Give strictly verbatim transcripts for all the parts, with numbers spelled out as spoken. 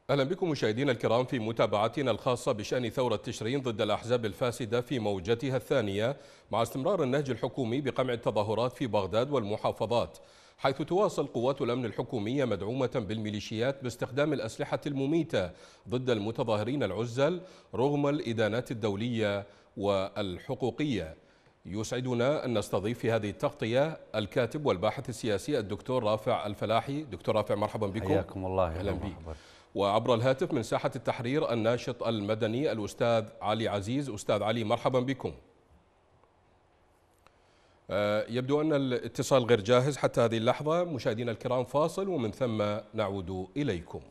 أهلا بكم مشاهدينا الكرام في متابعتنا الخاصة بشأن ثورة تشرين ضد الأحزاب الفاسدة في موجتها الثانية، مع استمرار النهج الحكومي بقمع التظاهرات في بغداد والمحافظات، حيث تواصل قوات الأمن الحكومية مدعومة بالميليشيات باستخدام الأسلحة المميتة ضد المتظاهرين العزل رغم الإدانات الدولية والحقوقية. يسعدنا أن نستضيف في هذه التغطية الكاتب والباحث السياسي الدكتور رافع الفلاحي. دكتور رافع، مرحبا بكم. حياكم الله. أهلا بك. وعبر الهاتف من ساحة التحرير الناشط المدني الأستاذ علي عزيز. أستاذ علي، مرحبا بكم. يبدو أن الاتصال غير جاهز حتى هذه اللحظة. مشاهدينا الكرام، فاصل ومن ثم نعود إليكم.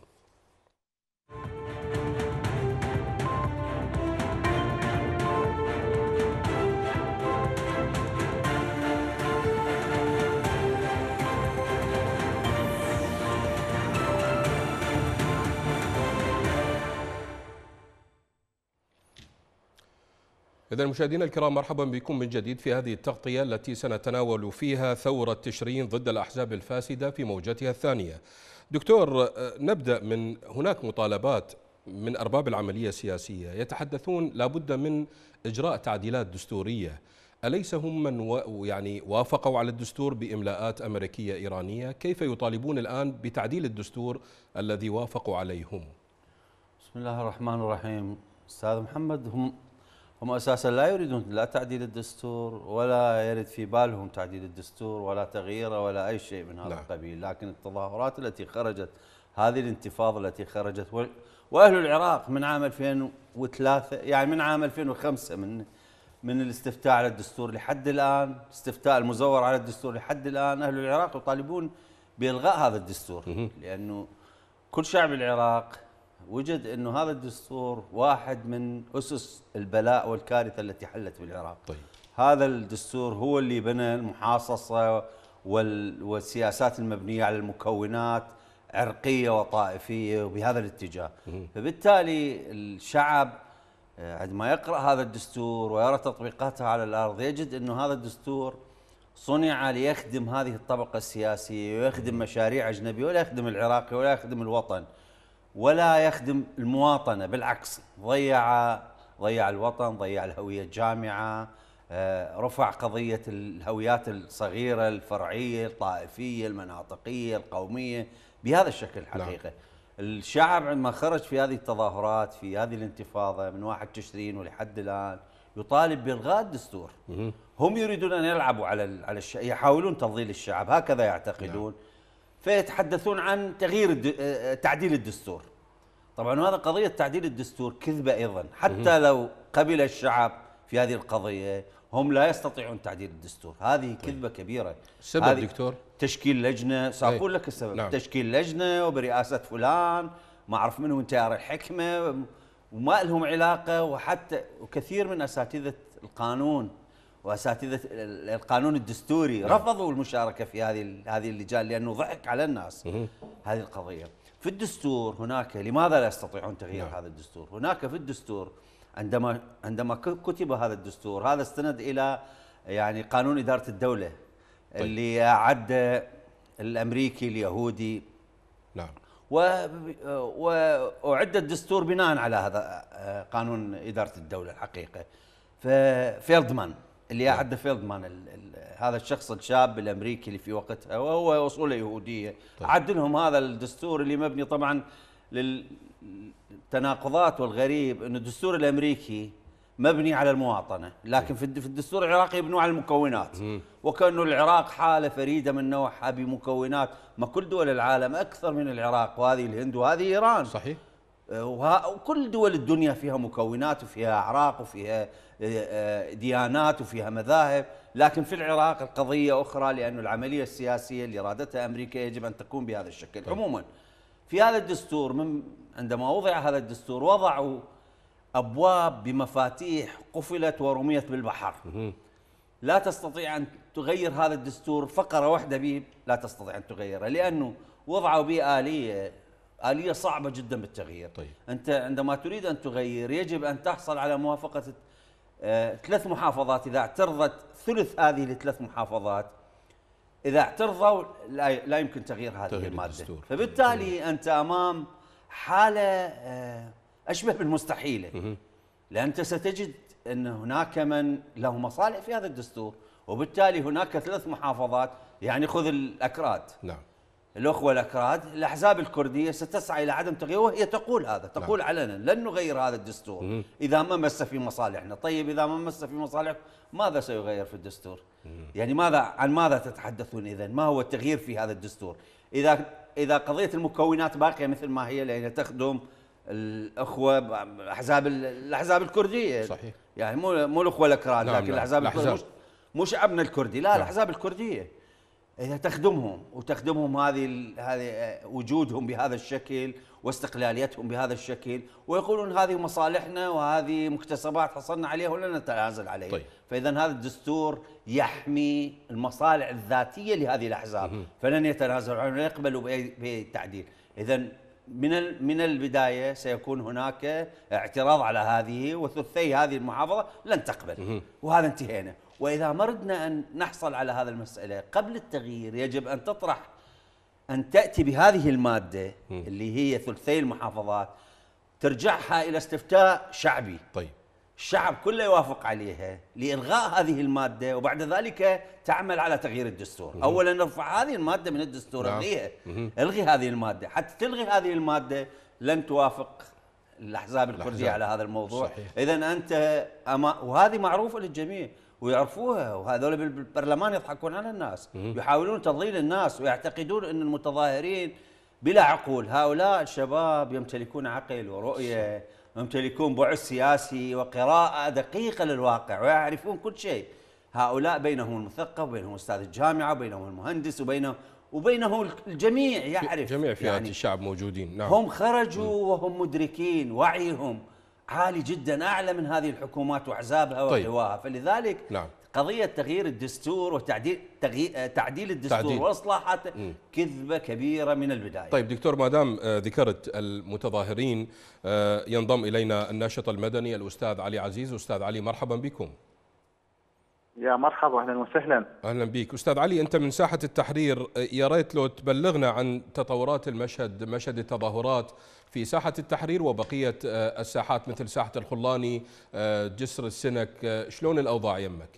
إذن مشاهدينا الكرام، مرحبا بكم من جديد في هذه التغطية التي سنتناول فيها ثورة تشرين ضد الأحزاب الفاسدة في موجتها الثانية. دكتور، نبدأ من هناك مطالبات من أرباب العملية السياسية يتحدثون لابد من إجراء تعديلات دستورية. أليس هم من و يعني وافقوا على الدستور بإملاءات أمريكية إيرانية؟ كيف يطالبون الآن بتعديل الدستور الذي وافقوا عليه هم؟ بسم الله الرحمن الرحيم. أستاذ محمد، هم هم أساسا لا يريدون لا تعديل الدستور ولا يرد في بالهم تعديل الدستور ولا تغييره ولا أي شيء من هذا القبيل، لكن التظاهرات التي خرجت، هذه الانتفاضة التي خرجت، وأهل العراق من عام ألفين وثلاثة يعني من عام ألفين وخمسة من من الاستفتاء على الدستور لحد الآن، استفتاء المزور على الدستور لحد الآن، أهل العراق يطالبون بإلغاء هذا الدستور، لأنه كل شعب العراق وجد أنه هذا الدستور واحد من أسس البلاء والكارثة التي حلت بالعراق. طيب. هذا الدستور هو اللي بنى المحاصصة والسياسات المبنية على المكونات عرقية وطائفية وبهذا الاتجاه. فبالتالي الشعب عندما يقرأ هذا الدستور ويرى تطبيقاته على الأرض يجد أنه هذا الدستور صنع ليخدم هذه الطبقة السياسية ويخدم مشاريع أجنبية، ولا يخدم العراقي ولا يخدم الوطن ولا يخدم المواطنة، بالعكس ضيع ضيع الوطن، ضيع الهوية الجامعة، رفع قضية الهويات الصغيرة الفرعية الطائفية المناطقية القومية بهذا الشكل الحقيقة. الشعب عندما خرج في هذه التظاهرات في هذه الانتفاضة من واحد تشرين ولحد الآن يطالب بإلغاء الدستور. هم يريدون أن يلعبوا على على الشعب، يحاولون تضليل الشعب، هكذا يعتقدون. فيتحدثون عن تغيير تعديل الدستور. طبعا هذا قضية تعديل الدستور كذبة أيضا، حتى لو قبل الشعب في هذه القضية هم لا يستطيعون تعديل الدستور، هذه كذبة كبيرة. السبب دكتور؟ تشكيل لجنة، سأقول لك السبب. نعم. تشكيل لجنة وبرئاسة فلان ما أعرف منه من تيار الحكمة وما لهم علاقة، وحتى وكثير من أساتذة القانون واساتذه القانون الدستوري نعم. رفضوا المشاركه في هذه هذه اللجان لانه ضحك على الناس. هذه القضيه في الدستور هناك، لماذا لا يستطيعون تغيير نعم. هذا الدستور؟ هناك في الدستور عندما عندما كتب هذا الدستور هذا استند الى يعني قانون اداره الدوله طيب. اللي اعد الامريكي اليهودي نعم واعد الدستور بناء على هذا قانون اداره الدوله الحقيقه. ففيلدمان اللي أعد فيلدمان ال ال هذا الشخص الشاب الأمريكي اللي في وقتها وهو أصوله يهودية طيب. عد لهم هذا الدستور اللي مبني طبعا للتناقضات، والغريب أنه الدستور الأمريكي مبني على المواطنة، لكن في الدستور العراقي يبنوا على المكونات، وكأنه العراق حالة فريدة من نوعها بمكونات. ما كل دول العالم أكثر من العراق، وهذه الهند وهذه إيران صحيح، وكل دول الدنيا فيها مكونات وفيها أعراق وفيها ديانات وفيها مذاهب، لكن في العراق القضية أخرى، لأن العملية السياسية اللي أرادتها أمريكا يجب أن تكون بهذا الشكل. عموما في هذا الدستور، من عندما وضع هذا الدستور وضعوا أبواب بمفاتيح قفلت ورميت بالبحر، لا تستطيع أن تغير هذا الدستور، فقرة واحدة به لا تستطيع أن تغيرها، لأنه وضعوا به آلية آلية صعبة جدا بالتغيير. طيب. أنت عندما تريد أن تغير يجب أن تحصل على موافقة آه ثلاث محافظات. إذا اعترضت ثلث هذه الثلاث محافظات، إذا اعترضوا لا, لا يمكن تغيير هذه المادة. فبالتالي طيب. أنت أمام حاله آه، اشبه بالمستحيله. لان انت ستجد ان هناك من له مصالح في هذا الدستور، وبالتالي هناك ثلاث محافظات، يعني خذ الاكراد. نعم. الاخوه الاكراد، الاحزاب الكرديه ستسعى الى عدم تغييره، وهي تقول هذا، تقول نعم. علنا لن نغير هذا الدستور مم. اذا ما مس في مصالحنا. طيب اذا ما مس في مصالحكم ماذا سيغير في الدستور؟ مم. يعني ماذا عن ماذا تتحدثون اذا؟ ما هو التغيير في هذا الدستور؟ اذا اذا قضيه المكونات باقيه مثل ما هي، لان تخدم الاخوه احزاب الاحزاب الكرديه. صحيح. يعني مو مو الاخوه الاكراد، نعم. لكن الاحزاب الكرديه مش, مو شعبنا الكردي، لا نعم. الاحزاب الكرديه إذا تخدمهم وتخدمهم هذه هذه وجودهم بهذا الشكل واستقلاليتهم بهذا الشكل، ويقولون هذه مصالحنا وهذه مكتسبات حصلنا عليها ولن نتنازل عليها. طيب. فإذا هذا الدستور يحمي المصالح الذاتية لهذه الأحزاب، فلن يتنازلوا عنه، يقبلوا بأي تعديل. إذا من من البداية سيكون هناك اعتراض على هذه، وثلثي هذه المحافظة لن تقبل، وهذا انتهينا. وإذا مردنا أن نحصل على هذا المسألة قبل التغيير، يجب أن تطرح أن تأتي بهذه المادة اللي هي ثلثي المحافظات، ترجعها إلى استفتاء شعبي. طيب. الشعب كله يوافق عليها لإلغاء هذه المادة، وبعد ذلك تعمل على تغيير الدستور. مم. أولا نرفع هذه المادة من الدستور، نعم. الغيها، الغي هذه المادة. حتى تلغي هذه المادة لن توافق الأحزاب الكردية على هذا الموضوع. إذا أنت أما وهذه معروفة للجميع ويعرفوها، وهذول بالبرلمان يضحكون على الناس، مم. يحاولون تضليل الناس ويعتقدون أن المتظاهرين بلا عقول. هؤلاء الشباب يمتلكون عقل ورؤية، يمتلكون بعد سياسي وقراءة دقيقة للواقع ويعرفون كل شيء. هؤلاء بينهم المثقف وبينهم أستاذ الجامعة وبينهم المهندس وبينه وبينه الجميع يعرف، جميع فئات يعني الشعب موجودين. نعم. هم خرجوا مم. وهم مدركين، وعيهم عالي جدا، أعلى من هذه الحكومات وأحزابها طيب. وحواها. فلذلك نعم. قضية تغيير الدستور وتعديل تعديل الدستور تعديل. وإصلاحاته كذبة كبيرة من البداية. طيب دكتور، ما دام ذكرت المتظاهرين، ينضم إلينا الناشط المدني الأستاذ علي عزيز. أستاذ علي، مرحبا بكم. يا مرحبا، أهلا وسهلا. أهلا بك أستاذ علي. أنت من ساحة التحرير، يا ريت لو تبلغنا عن تطورات المشهد، مشهد التظاهرات في ساحة التحرير وبقية الساحات مثل ساحة الخلاني، جسر السنك، شلون الأوضاع يمك؟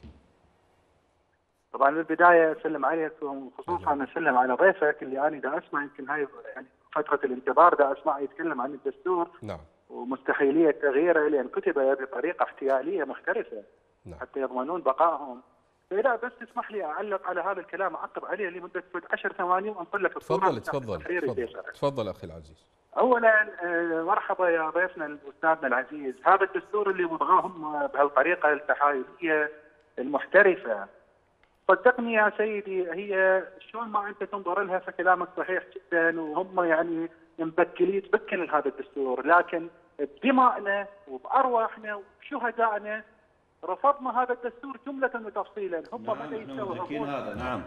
طبعا بالبداية أسلم عليك، وخصوصا أسلم على ضيفك اللي أنا دا أسمع، يمكن هاي يعني فترة الانتظار دا أسمع يتكلم عن الدستور. نعم. ومستحيلية تغييره لأن كتب بطريقة احتيالية مختلفة. نعم. حتى يضمنون بقائهم. فإذا بس تسمح لي أعلق على هذا الكلام، أعقب عليه لمدة عشر ثواني وأنقل لك الصورة. تفضل تفضل تفضل, تفضل أخي العزيز. أولا مرحبا يا ضيفنا أستاذنا العزيز. هذا الدستور اللي وضعوهم بهالطريقة التحايلية المحترفة، صدقني يا سيدي، هي شلون ما أنت تنظر لها فكلامك صحيح جدا، وهم يعني مبكلين تبكل هذا الدستور، لكن بدمائنا وبأرواحنا وبشهدائنا رفضنا هذا الدستور جملة وتفصيلا. هم نعم. ما يستوعبون هذا. نعم.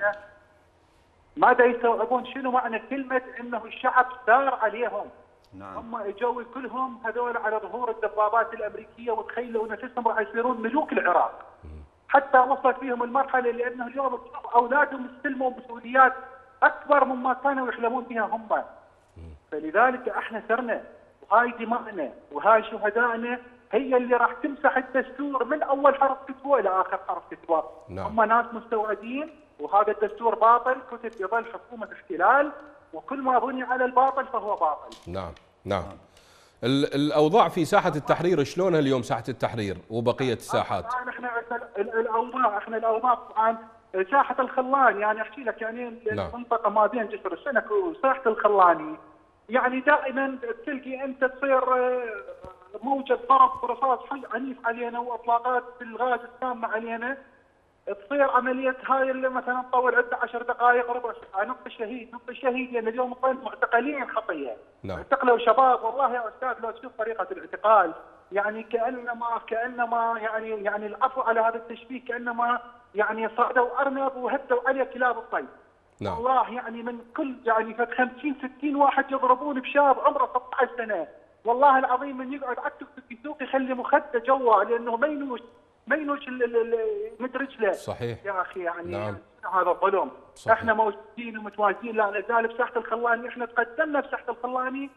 ما يستوعبون شنو معنى كلمة انه الشعب سار عليهم. نعم. هم اجوا كلهم هذول على ظهور الدبابات الامريكيه وتخيلوا نفسهم راح يصيرون ملوك العراق. حتى وصلت فيهم المرحله لانه اليوم اولادهم استلموا مسؤوليات اكبر مما كانوا يحلمون بها هم. فلذلك احنا سرنا، وهاي دماءنا وهاي شهدائنا هي اللي راح تمسح الدستور من اول حرف كتبه الى اخر حرف كتبه. نعم. هم ناس مستوعبين، وهذا الدستور باطل، كتب يظل حكومه احتلال، وكل ما بني على الباطل فهو باطل. نعم نعم. الاوضاع في ساحه التحرير شلونها اليوم، ساحه التحرير وبقيه الساحات؟ احنا الاوضاع احنا الاوضاع طبعا ساحه الخلان، يعني احكي لك يعني نعم. المنطقه ما بين جسر السنك وساحه الخلاني، يعني دائما تلقي انت تصير موجة ضرب رصاص عنيف علينا واطلاقات بالغاز السامه علينا، تصير عمليه هاي اللي مثلا تطول عده عشر دقائق ربع ساعه، نقطه الشهيد نقطه الشهيد، لان اليوم طلعت معتقلين خطيه. نعم. اعتقلوا شباب، والله يا استاذ لو تشوف طريقه الاعتقال يعني كانما كانما يعني يعني العفو على هذا التشبيه، كانما يعني صعدوا ارنب وهدوا عليه كلاب الطيب. نعم. والله يعني من كل يعني فد خمسين ستين واحد يضربون بشاب عمره ستة عشر سنه، والله العظيم من يقعد على التوك توك يسوق يخلي مخده جوا لانه ما ينوش ما ينوش مدرج له. صحيح يا اخي يعني نعم. هذا ظلم. صحيح. احنا موجودين ومتواجدين لا نزال بساحه الخلاني، احنا تقدمنا بساحه الخلاني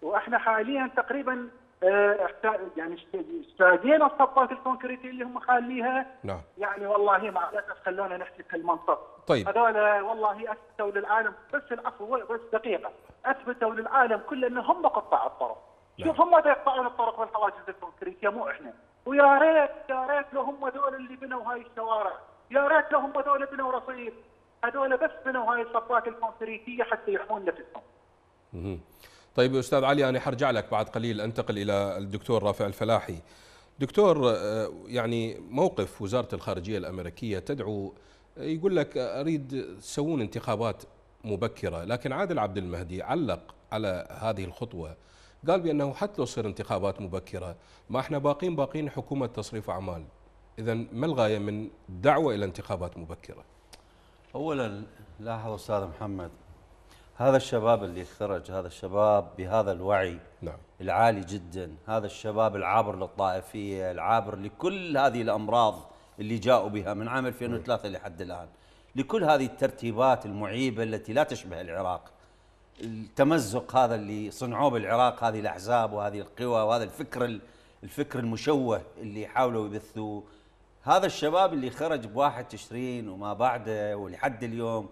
واحنا حاليا تقريبا آه، يعني استادينا الصفات الكونكريتيه اللي هم خاليها. نعم. يعني والله مع الاسف خلونا نحكي المنطق. طيب. هذول والله اثبتوا للعالم، بس العفو بس دقيقه، اثبتوا للعالم كله ان هم قطاع الطرق. نعم. شوف هم يقطعون الطرق والحواجز الكونكريتيه مو احنا. ويا ريت يا ريت لو هم ذول اللي بنوا هاي الشوارع، يا ريت لو هم ذول بنوا رصيف، هذول بس بنوا هاي الصفات الكونكريتيه حتى يحمون نفسهم. مم. طيب أستاذ علي، أنا حرجع لك بعد قليل، أنتقل إلى الدكتور رافع الفلاحي. دكتور، يعني موقف وزارة الخارجية الأمريكية تدعو، يقول لك أريد تسوون انتخابات مبكرة، لكن عادل عبد المهدي علق على هذه الخطوة، قال بأنه حتى لو تصير انتخابات مبكرة ما احنا باقين باقين حكومة تصريف أعمال. إذا ما الغاية من دعوة إلى انتخابات مبكرة؟ أولا لاحظ أستاذ محمد، هذا الشباب اللي خرج، هذا الشباب بهذا الوعي نعم. العالي جدا، هذا الشباب العابر للطائفية، العابر لكل هذه الأمراض اللي جاءوا بها من عام ألفين وثلاثة لحد الآن، لكل هذه الترتيبات المعيبة التي لا تشبه العراق، التمزق هذا اللي صنعوه بالعراق، هذه الأحزاب وهذه القوى وهذا الفكر الفكر المشوه اللي حاولوا يبثوه، هذا الشباب اللي خرج بواحد تشرين وما بعده ولحد اليوم،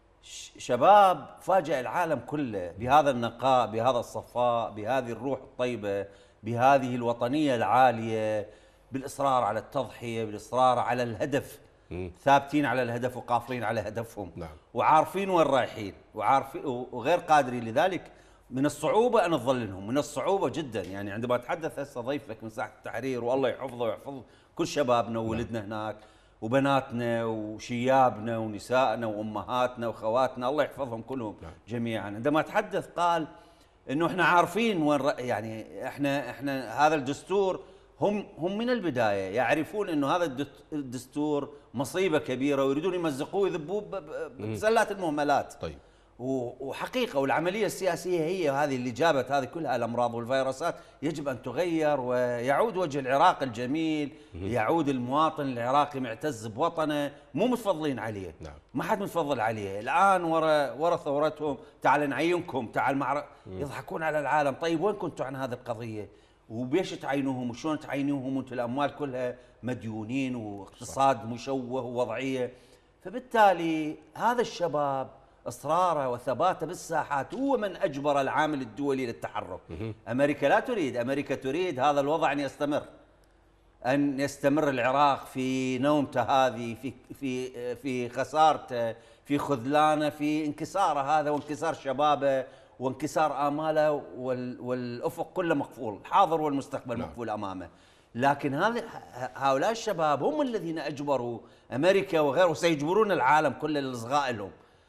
شباب فاجأ العالم كله بهذا النقاء، بهذا الصفاء، بهذه الروح الطيبة، بهذه الوطنية العالية، بالإصرار على التضحية، بالإصرار على الهدف، م. ثابتين على الهدف وقافلين على هدفهم. نعم. وعارفين وين رايحين وعارفين وغير قادرين. لذلك من الصعوبة أن تظللهم، من الصعوبة جدا. يعني عندما أتحدث هسه ضيفك من ساحة التحرير، والله يحفظه ويحفظ كل شبابنا وولدنا نعم. هناك وبناتنا وشيابنا ونسائنا وامهاتنا واخواتنا، الله يحفظهم كلهم نعم. جميعا. عندما تحدث قال انه احنا عارفين وين، يعني احنا احنا هذا الدستور، هم هم من البدايه يعرفون انه هذا الدستور مصيبه كبيره ويريدون يمزقوه ويذبوه بسلات المهملات. طيب. وحقيقه والعمليه السياسيه هي هذه اللي جابت هذه كلها الامراض والفيروسات، يجب ان تغير ويعود وجه العراق الجميل، يعود المواطن العراقي معتز بوطنه، مو متفضلين عليه. نعم. ما حد متفضل عليه. الان ورا ورا ثورتهم تعال نعينكم، تعال معر... يضحكون على العالم. طيب وين كنتوا عن هذه القضيه؟ وبيش تعينوهم وشلون تعينوهم وانتم الاموال كلها مديونين واقتصاد صح. مشوه ووضعيه. فبالتالي هذا الشباب اصراره وثباته بالساحات هو من اجبر العامل الدولي للتحرك. امريكا لا تريد، امريكا تريد هذا الوضع ان يستمر، ان يستمر العراق في نومته هذه، في في في خسارته، في خذلانه، في انكساره هذا وانكسار شبابه وانكسار اماله، والافق كله مقفول، الحاضر والمستقبل نعم. مقفول امامه. لكن هذا هؤلاء الشباب هم الذين اجبروا امريكا وغيره، وسيجبرون العالم كله للاصغاء لهم.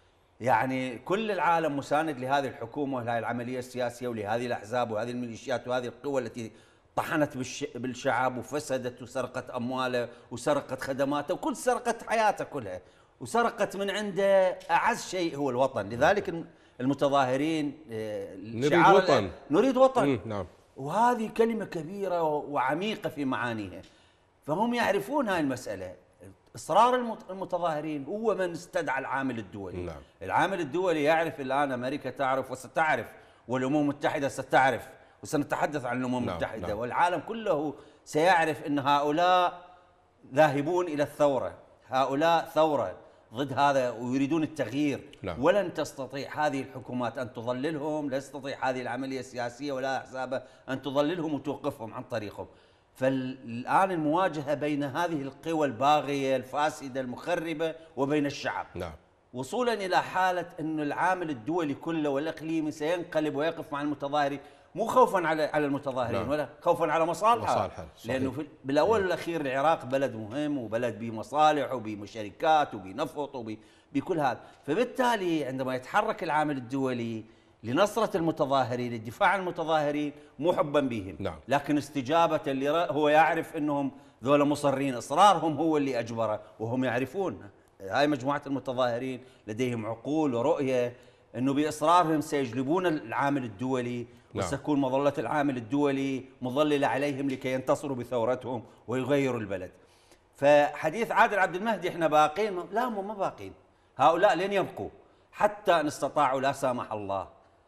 يعني كل العالم مساند لهذه الحكومه ولهذه العمليه السياسيه ولهذه الاحزاب وهذه الميليشيات وهذه القوى التي طحنت بالشعب وفسدت وسرقت امواله وسرقت خدماته وكل سرقت حياته كلها، وسرقت من عنده اعز شيء هو الوطن. لذلك المتظاهرين نريد وطن، نريد وطن. نعم. وهذه كلمه كبيره وعميقه في معانيها، فهم يعرفون هاي المساله. اصرار المتظاهرين هو من استدعى العامل الدولي. نعم. العامل الدولي يعرف الان، امريكا تعرف وستعرف، والامم المتحده ستعرف، وسنتحدث عن الامم المتحده. نعم. نعم. والعالم كله سيعرف ان هؤلاء ذاهبون الى الثوره، هؤلاء ثوره ضد هذا ويريدون التغيير. نعم. ولن تستطيع هذه الحكومات ان تضللهم، لا تستطيع هذه العمليه السياسيه ولا احزابها ان تضللهم وتوقفهم عن طريقهم. فالآن المواجهة بين هذه القوى الباغية الفاسدة المخربة وبين الشعب. نعم. وصولا إلى حالة أن العامل الدولي كله والإقليمي سينقلب ويقف مع المتظاهرين، مو خوفا على على المتظاهرين. نعم. ولا خوفا على مصالحه، مصالحه. لأنه في بالأول والأخير العراق بلد مهم وبلد بمصالح وبمشاركات وبنفط وبكل هذا. فبالتالي عندما يتحرك العامل الدولي لنصرة المتظاهرين، للدفاع عن المتظاهرين، مو حبا بهم. نعم. لكن استجابة اللي هو يعرف انهم ذولا مصرين، اصرارهم هو اللي اجبره، وهم يعرفون هاي مجموعة المتظاهرين لديهم عقول ورؤية انه باصرارهم سيجلبون العامل الدولي. نعم. وستكون مظلة العامل الدولي مظللة عليهم لكي ينتصروا بثورتهم ويغيروا البلد. فحديث عادل عبد المهدي احنا باقين، لا هم ما باقين، هؤلاء لن يبقوا حتى ان استطاعوا لا سامح الله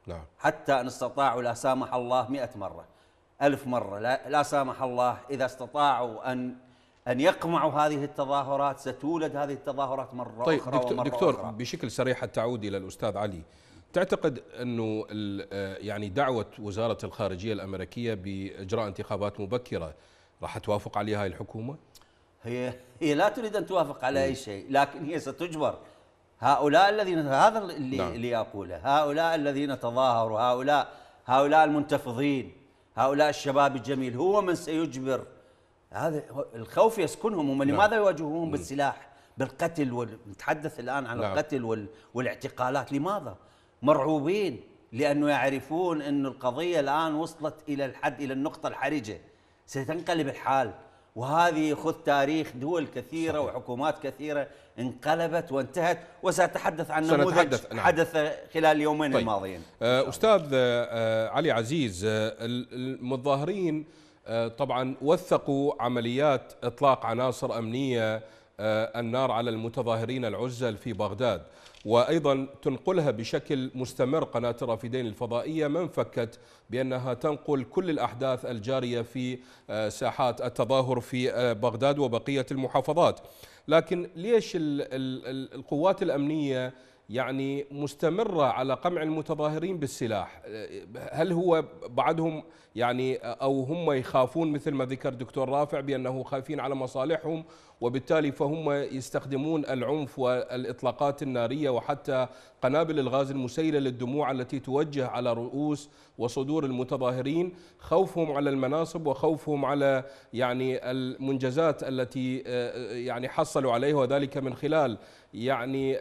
نعم. حتى ان استطاعوا لا سامح الله مئة مرة ألف مرة لا, لا سامح الله إذا استطاعوا أن أن يقمعوا هذه التظاهرات ستولد هذه التظاهرات مرة طيب أخرى دكتور, ومرة دكتور أخرى. بشكل سريع حتى أعود إلى الأستاذ علي، تعتقد أنه يعني دعوة وزارة الخارجية الأمريكية بإجراء انتخابات مبكرة راح توافق عليها هاي الحكومة؟ هي هي لا تريد أن توافق على أي شيء، لكن هي ستجبر. هؤلاء الذين هذا اللي نعم. اللي أقوله، هؤلاء الذين تظاهروا، هؤلاء هؤلاء المنتفضين، هؤلاء الشباب الجميل، هو من سيجبر. هذا الخوف يسكنهم. هم لماذا نعم. يواجهون بالسلاح بالقتل وال... نتحدث الآن عن نعم. القتل وال... والاعتقالات. لماذا؟ مرعوبين، لأنه يعرفون أن القضية الآن وصلت إلى الحد، إلى النقطة الحرجة، ستنقلب الحال. وهذه خذ تاريخ دول كثيرة صحيح. وحكومات كثيرة انقلبت وانتهت، وسأتحدث عن نموذج نعم. حدث خلال اليومين طيب. الماضيين. أستاذ علي عزيز، المتظاهرين طبعا وثقوا عمليات إطلاق عناصر أمنية النار على المتظاهرين العزل في بغداد، وأيضا تنقلها بشكل مستمر قناة الرافدين الفضائية من فكت بأنها تنقل كل الأحداث الجارية في ساحات التظاهر في بغداد وبقية المحافظات. لكن ليش القوات الأمنية يعني مستمرة على قمع المتظاهرين بالسلاح؟ هل هو بعضهم يعني أو هم يخافون مثل ما ذكر دكتور رافع بأنه خايفين على مصالحهم، وبالتالي فهم يستخدمون العنف والإطلاقات النارية وحتى قنابل الغاز المسيلة للدموع التي توجه على رؤوس وصدور المتظاهرين، خوفهم على المناصب وخوفهم على يعني المنجزات التي يعني حصلوا عليها، وذلك من خلال يعني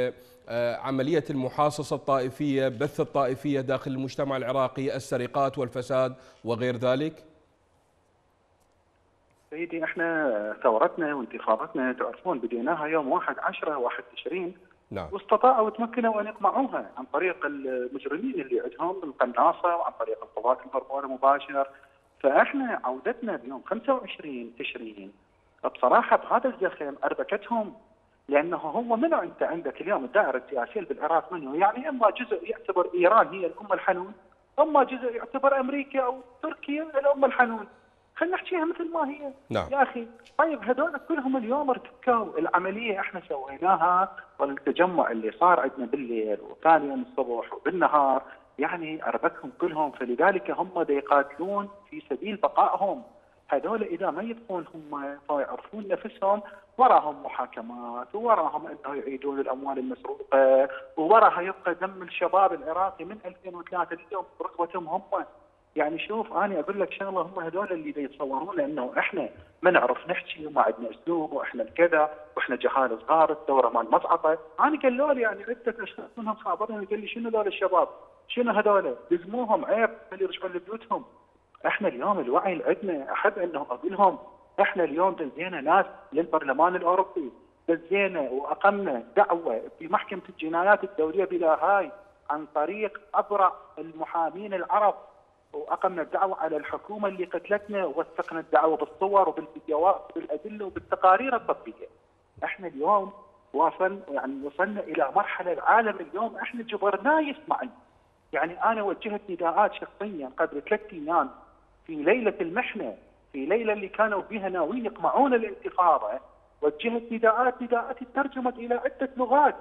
عملية المحاصصة الطائفية، بث الطائفية داخل المجتمع العراقي، السرقات والفساد وغير ذلك؟ سيدي احنا ثورتنا وانتخاباتنا تعرفون بديناها يوم واحد عشرة واحد تشرين نعم. واستطاعوا وتمكنوا ان يقمعوها عن طريق المجرمين اللي عندهم القناصه وعن طريق القوات المربوطه مباشر. فاحنا عودتنا بيوم خمسة وعشرين تشرين بصراحه بهذا الزخم اربكتهم، لانه هو منو انت عندك اليوم الدائره السياسيه بالعراق منو؟ يعني اما جزء يعتبر ايران هي الام الحنون، اما جزء يعتبر امريكا او تركيا الام الحنون. خلينا نحكيها مثل ما هي. نعم. يا اخي طيب هذول كلهم اليوم ارتكوا العمليه احنا سويناها، والتجمع اللي صار عندنا بالليل وثاني يوم الصبح وبالنهار يعني اربكهم كلهم، فلذلك هم دا يقاتلون في سبيل بقائهم. هذول اذا ما يبقون هم فيعرفون نفسهم وراهم محاكمات وراهم انه يعيدون الاموال المسروقه، وراها يبقى دم الشباب العراقي من ألفين وثلاثة اليوم بركبتهم هم. يعني شوف انا اقول لك شغله، هم هذول اللي يتصورون انه احنا ما نعرف نحكي وما عندنا اسلوب واحنا كذا واحنا جهال صغار الثوره مال مصعطه. انا قالوا لي يعني عده اشخاص منهم خابرني قال لي شنو هذول الشباب؟ شنو هذول؟ لزموهم عيب خلي يرجعون لبيوتهم. احنا اليوم الوعي اللي عندنا احب انه اقول لهم احنا اليوم دزينا ناس للبرلمان الاوروبي، دزينا واقمنا دعوه في محكمه الجنايات الدوليه بلا هاي عن طريق ابرع المحامين العرب، واقمنا الدعوه على الحكومه اللي قتلتنا، ووثقنا الدعوه بالصور وبالفيديوهات وبالادله وبالتقارير الطبيه. احنا اليوم وصل يعني وصلنا الى مرحله العالم اليوم احنا جبرناه يسمعنا. يعني انا وجهت نداءات شخصيا قبل ثلاث ايام في ليله المحنه، في ليله اللي كانوا فيها ناويين يقمعون الانتخابه، وجهت نداءات نداءات ترجمت الى عده لغات،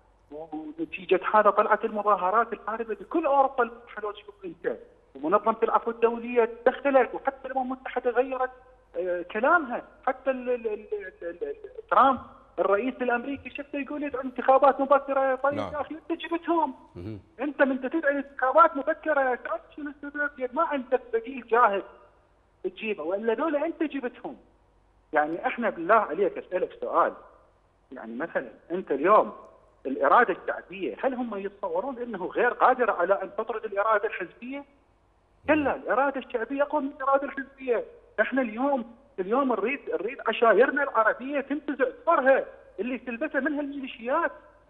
ونتيجه هذا طلعت المظاهرات الحاربه بكل اوروبا. حلو شوف انت، ومنظمه العفو الدوليه تدخلت، وحتى الامم المتحده غيرت آه كلامها، حتى ال ال ال ال ال ترامب الرئيس الامريكي شفته يقول يدعو انتخابات مبكره. طيب نعم. يا اخي انت جبتهم، انت من تدعي انتخابات مبكره تعرف شنو السبب؟ ما عندك بديل جاهز تجيبه، ولا دول انت جبتهم. يعني احنا بالله عليك اسالك سؤال، يعني مثلا انت اليوم الاراده الشعبيه هل هم يتصورون انه غير قادره على ان تطرد الاراده الحزبيه؟ كلا، الاراده الشعبيه اقوى من الاراده الحزبيه. احنا اليوم اليوم نريد نريد عشائرنا العربيه تنتزع صورها اللي تلبسها منها الميليشيات.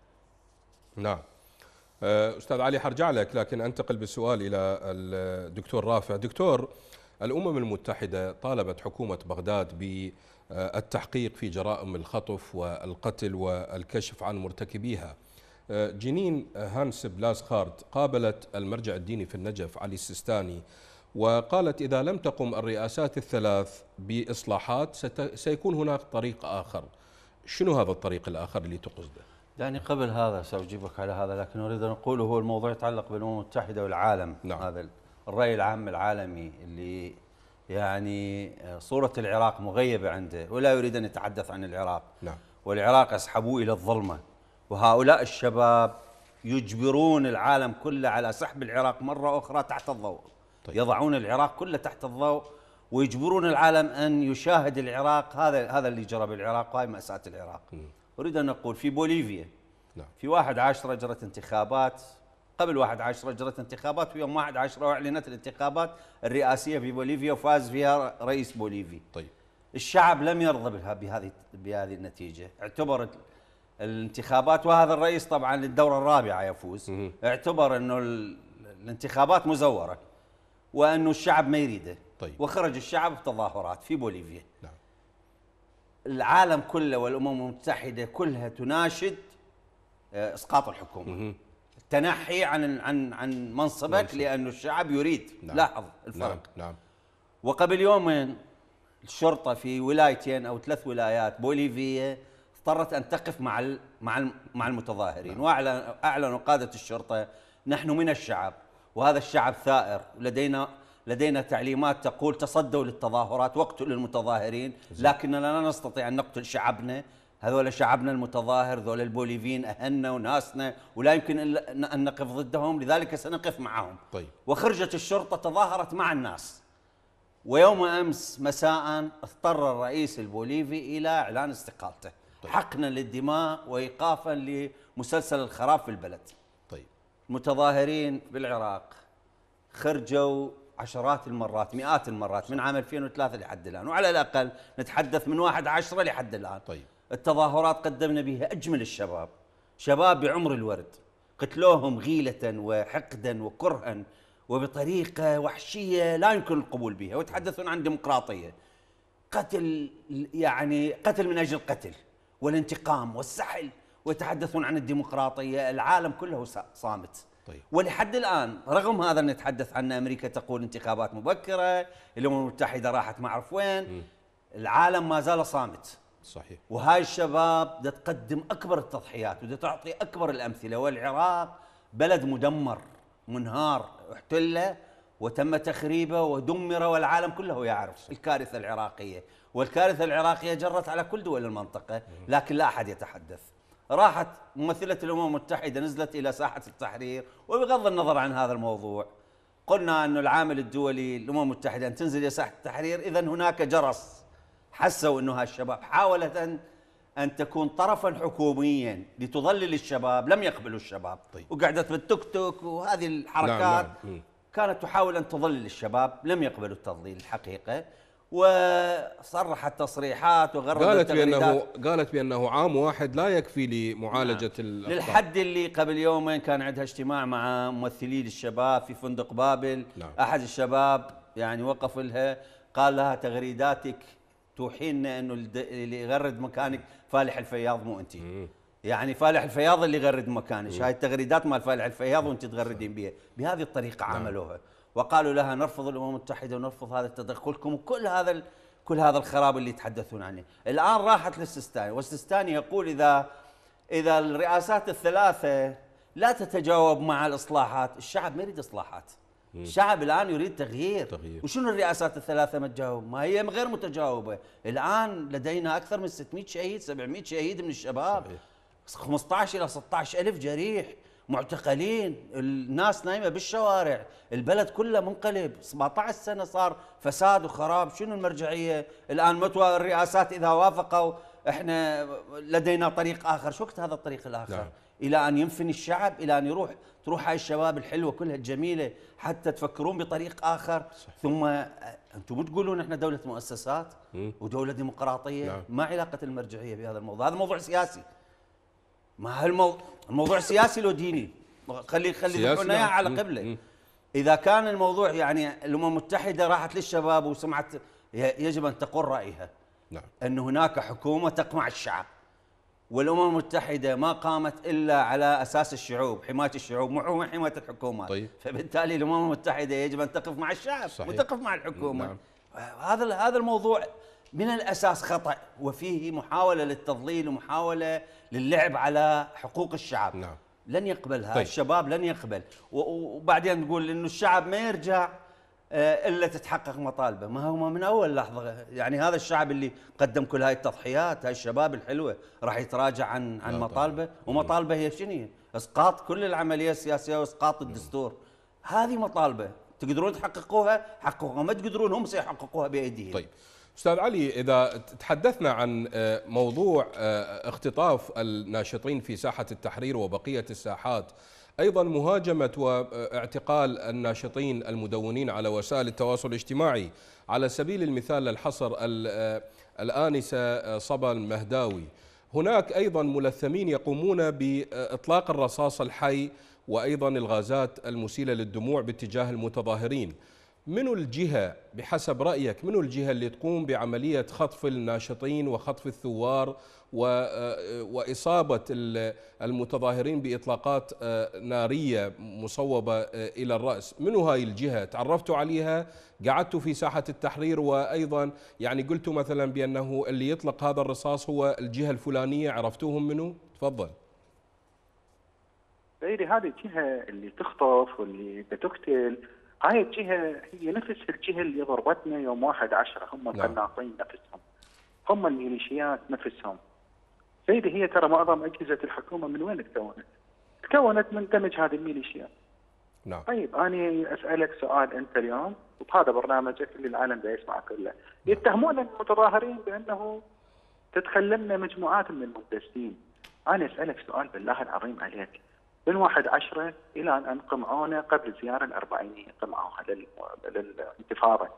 نعم. استاذ علي حرجع لك، لكن انتقل بالسؤال الى الدكتور رافع. دكتور، الامم المتحده طالبت حكومه بغداد بالتحقيق في جرائم الخطف والقتل والكشف عن مرتكبيها. جنين هانس بلاسخارت قابلت المرجع الديني في النجف علي السيستاني وقالت إذا لم تقم الرئاسات الثلاث بإصلاحات سيكون هناك طريق آخر. شنو هذا الطريق الآخر اللي تقصده؟ يعني قبل هذا سأجيبك على هذا، لكن أريد أن أقوله هو الموضوع يتعلق بالأمم المتحدة والعالم. نعم. هذا الرأي العام العالمي اللي يعني صورة العراق مغيبة عنده ولا يريد أن يتحدث عن العراق. نعم. والعراق أسحبوه إلى الظلمة، وهؤلاء الشباب يجبرون العالم كله على سحب العراق مرة أخرى تحت الضوء. طيب. يضعون العراق كله تحت الضوء ويجبرون العالم أن يشاهد العراق. هذا هذا اللي جرى بالعراق، وهي مأساة العراق. م. أريد أن أقول في بوليفيا، نعم. في واحد عشرة جرت انتخابات، قبل واحد عشرة جرت انتخابات، في يوم واحد عشرة أعلنت الانتخابات الرئاسية في بوليفيا وفاز فيها رئيس بوليفي. طيب. الشعب لم يرضى بهذه بهذه النتيجة، اعتبر الانتخابات، وهذا الرئيس طبعا للدورة الرابعة يفوز، م. اعتبر أنه الانتخابات مزورة وأنه الشعب ما يريده. طيب. وخرج الشعب بتظاهرات في بوليفيا. نعم. العالم كله والأمم المتحدة كلها تناشد إسقاط الحكومة، م. التنحي عن عن عن منصبك منصب. لأنه الشعب يريد. نعم. لاحظ الفرق. نعم. نعم. وقبل يومين الشرطة في ولايتين أو ثلاث ولايات بوليفية اضطرت أن تقف مع مع مع المتظاهرين. نعم. وأعلن أعلنوا قادة الشرطة نحن من الشعب وهذا الشعب ثائر، ولدينا لدينا تعليمات تقول تصدوا للتظاهرات واقتلوا المتظاهرين، لكننا لا نستطيع أن نقتل شعبنا. هذول شعبنا المتظاهر، ذول البوليفيين أهلنا وناسنا ولا يمكن أن نقف ضدهم، لذلك سنقف معهم. طيب. وخرجت الشرطة تظاهرت مع الناس. ويوم أمس مساء اضطر الرئيس البوليفي إلى إعلان استقالته. طيب. حقنا للدماء وإيقافا لمسلسل الخراب في البلد. طيب. المتظاهرين بالعراق خرجوا عشرات المرات، مئات المرات من عام ألفين وثلاثة لحد الآن، وعلى الأقل نتحدث من واحد عشرة لحد الآن. طيب. التظاهرات قدمنا بها أجمل الشباب، شباب بعمر الورد، قتلوهم غيلة وحقدا وكرها وبطريقة وحشية لا يمكن القبول بها، ويتحدثون عن ديمقراطية. قتل، يعني قتل من أجل قتل والانتقام والسحل، ويتحدثون عن الديمقراطية. العالم كله صامت. طيب. ولحد الآن رغم هذا نتحدث عن أمريكا تقول انتخابات مبكرة، الأمم المتحدة راحت ما أعرف وين، م. العالم ما زال صامت. صحيح. وهاي الشباب بدها تقدم أكبر التضحيات وبدها تعطي أكبر الأمثلة. والعراق بلد مدمر منهار، احتل وتم تخريبه ودمر، والعالم كله يعرف الكارثة العراقية. والكارثة العراقية جرت على كل دول المنطقة، لكن لا أحد يتحدث. راحت ممثلة الأمم المتحدة نزلت إلى ساحة التحرير، وبغض النظر عن هذا الموضوع قلنا أن العامل الدولي الأمم المتحدة أن تنزل إلى ساحة التحرير، إذن هناك جرس. حسوا أنه هالشباب حاولت أن أن تكون طرفا حكوميا لتضلل الشباب، لم يقبلوا الشباب. طيب. وقعدت بالتوك توك وهذه الحركات. نعم. نعم. كانت تحاول أن تضلل الشباب، لم يقبلوا التضليل الحقيقة، وصرحت تصريحات وغردت قالت بأنه قالت بأنه عام واحد لا يكفي لمعالجة. نعم. الأخطاء. للحد اللي قبل يومين كان عندها اجتماع مع ممثلي الشباب في فندق بابل. نعم. أحد الشباب يعني وقف لها قال لها تغريداتك توحين انه اللي يغرد مكانك فالح الفياض مو انت. يعني فالح الفياض اللي يغرد مكانك، هاي التغريدات مال فالح الفياض وانت تغردين بها. بهذه الطريقه. نعم. عملوها وقالوا لها نرفض الامم المتحده ونرفض هذا تدخلكم وكل هذا كل هذا الخراب اللي يتحدثون عنه. الان راحت للسيستاني، والسيستاني يقول اذا اذا الرئاسات الثلاثه لا تتجاوب مع الاصلاحات، الشعب ما يريد اصلاحات. الشعب الآن يريد تغيير. تغيير. وشنو الرئاسات الثلاثة ما تجاوب؟ ما هي غير متجاوبة. الآن لدينا أكثر من ستمئة شهيد، سبعمئة شهيد من الشباب. صحيح. خمسة عشر إلى ستة عشر ألف جريح، معتقلين، الناس نايمة بالشوارع، البلد كله منقلب. سبعة عشر سنة صار فساد وخراب. شنو المرجعية؟ الآن متى الرئاسات إذا وافقوا احنا لدينا طريق آخر. شو وقت هذا الطريق الآخر؟ نعم. إلى أن ينفني الشعب، إلى أن يروح تروح هاي الشباب الحلوة كلها الجميلة حتى تفكرون بطريق آخر. صحيح. ثم أنتم تقولون إحنا دولة مؤسسات م. ودولة ديمقراطية. نعم. ما علاقة المرجعية بهذا الموضوع؟ هذا موضوع سياسي. ما هالموضوع الموضوع سياسي لو ديني. خلي خلي يدفعونا إياه على قبله. م. إذا كان الموضوع يعني الأمم المتحدة راحت للشباب وسمعت، يجب أن تقول رأيها. نعم. أن هناك حكومة تقمع الشعب. والامم المتحده ما قامت الا على اساس الشعوب، حمايه الشعوب مو حمايه الحكومات. طيب. فبالتالي الامم المتحده يجب ان تقف مع الشعب، صحيح. وتقف مع الحكومه. نعم. هذا هذا الموضوع من الاساس خطا، وفيه محاوله للتضليل ومحاوله للعب على حقوق الشعب. نعم. لن يقبلها. طيب. الشباب لن يقبل، وبعدين نقول انه الشعب ما يرجع الا تتحقق مطالبه. ما هو من اول لحظه يعني هذا الشعب اللي قدم كل هاي التضحيات، هاي الشباب الحلوه، راح يتراجع عن عن مطالبه. ومطالبه هي شنو؟ اسقاط كل العمليه السياسيه واسقاط الدستور. هذه مطالبه تقدرون تحققوها حققوها، ما تقدرون هم سيحققوها بايديهم. طيب استاذ علي، اذا تحدثنا عن موضوع اختطاف الناشطين في ساحه التحرير وبقيه الساحات، أيضا مهاجمة واعتقال الناشطين المدونين على وسائل التواصل الاجتماعي، على سبيل المثال الحصر الآنسة صبا المهداوي، هناك أيضا ملثمين يقومون بإطلاق الرصاص الحي وأيضا الغازات المسيلة للدموع باتجاه المتظاهرين. منو الجهة بحسب رأيك، منو الجهة اللي تقوم بعملية خطف الناشطين وخطف الثوار وإصابة المتظاهرين بإطلاقات نارية مصوبة إلى الرأس؟ منو هاي الجهة؟ تعرفتوا عليها؟ قعدتوا في ساحة التحرير وأيضا يعني قلتوا مثلا بأنه اللي يطلق هذا الرصاص هو الجهة الفلانية، عرفتوهم منو؟ تفضل. سيدي، هذه الجهة اللي تخطف واللي بتقتل، هاي الجهة هي نفس الجهة اللي ضربتنا يوم واحد عشرة، هم القناصين نفسهم، هم الميليشيات نفسهم. سيدي، هي ترى معظم أجهزة الحكومة من وين تكونت؟ تكونت من دمج هذه الميليشيات. نعم. طيب أنا أسألك سؤال أنت اليوم، وبهذا برنامجك اللي العالم دا يسمع كله، يتهمون المتظاهرين بأنه تدخل لنا مجموعات من المندسين. أنا أسألك سؤال بالله العظيم عليك، من واحد عشرة إلى أن قمعونا قبل الزيارة الأربعينية، قمعوها للانتفاضة.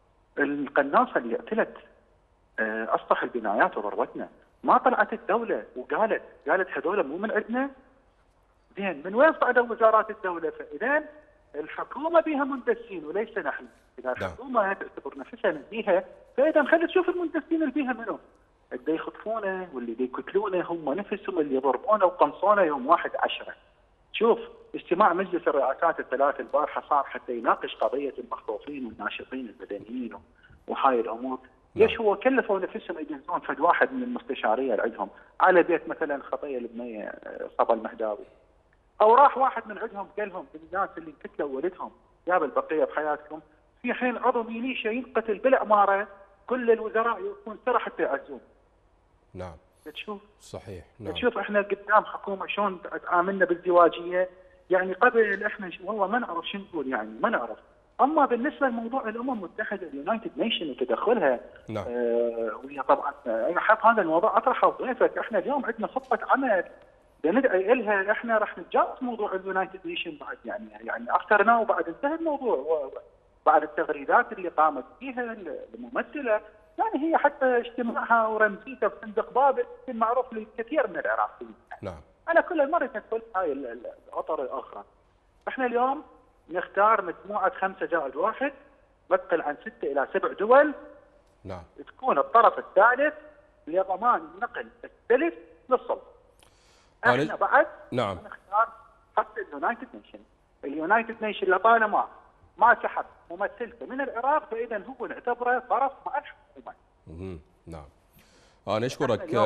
القناصة اللي اعتلت أسطح البنايات وضربتنا، ما طلعت الدولة وقالت قالت هذول مو من عندنا؟ زين، من وين صعدوا وزارات الدولة؟ فإذا الحكومة بها مندسين وليس نحن. إذا الحكومة تعتبر نفسها نزيهة، فإذا خلي تشوف المندسين اللي بها منهم. اللي يخطفونه واللي يقتلونه هم نفسهم اللي يضربونه وقنصونه يوم واحد عشرة. شوف، اجتماع مجلس الرئاسات الثلاث البارحة صار حتى يناقش قضية المخطوفين والناشطين المدنيين وهاي الأمور. ليش هو كلفوا نفسهم يجهزون فد واحد من المستشارية اللي عندهم على بيت مثلا خطية البنية صبا المهداوي، أو راح واحد من عندهم قال لهم الناس اللي انقتلوا ولدهم جاب البقية بحياتكم، في حين عضو ميليشيا ينقتل بالعمارة كل الوزراء يكون سرى حتى يعزون. نعم. تشوف؟ صحيح. نعم. تشوف احنا قدام حكومة شلون تعاملنا بالازدواجية، يعني قبل احنا والله ما نعرف شو نقول، يعني ما نعرف. اما بالنسبه لموضوع الامم المتحده اليونايتد نيشن وتدخلها، نعم. آه وهي طبعا انا حاب هذا الموضوع اطرحه بضيفك. احنا اليوم عندنا خطه عمل بندعي لها، احنا راح نتجاوز موضوع اليونايتد نيشن بعد، يعني يعني اخترناه وبعد انتهى الموضوع، بعد التغريدات اللي قامت فيها الممثله، يعني هي حتى اجتماعها ورمزيتها في فندق بابل معروف للكثير من العراقيين. نعم. على كل مره تدخل هاي الاطر الاخرى. احنا اليوم نختار مجموعه خمسه زائد واحد تمثل عن ستة الى سبع دول. نعم. تكون الطرف الثالث لضمان نقل السلف للسلطه. احنا بعد نعم نختار حتى اليونايتد نيشن. اليونايتد نيشن لطالما ما سحب ممثلته من العراق، فاذا هو نعتبره طرف مع الحكومه. نعم. انا اشكرك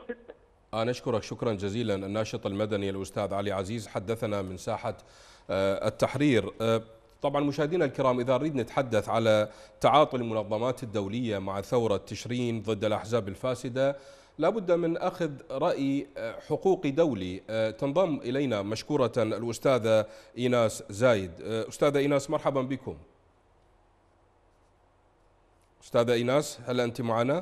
انا اشكرك شكرا جزيلا الناشط المدني الاستاذ علي عزيز، حدثنا من ساحه التحرير. طبعا مشاهدينا الكرام، إذا نريد نتحدث على تعاطي المنظمات الدولية مع ثورة تشرين ضد الأحزاب الفاسدة، لابد من أخذ رأي حقوقي دولي. تنضم إلينا مشكورة الأستاذة إيناس زايد. أستاذة إيناس، مرحبا بكم. أستاذة إيناس، هل أنت معنا؟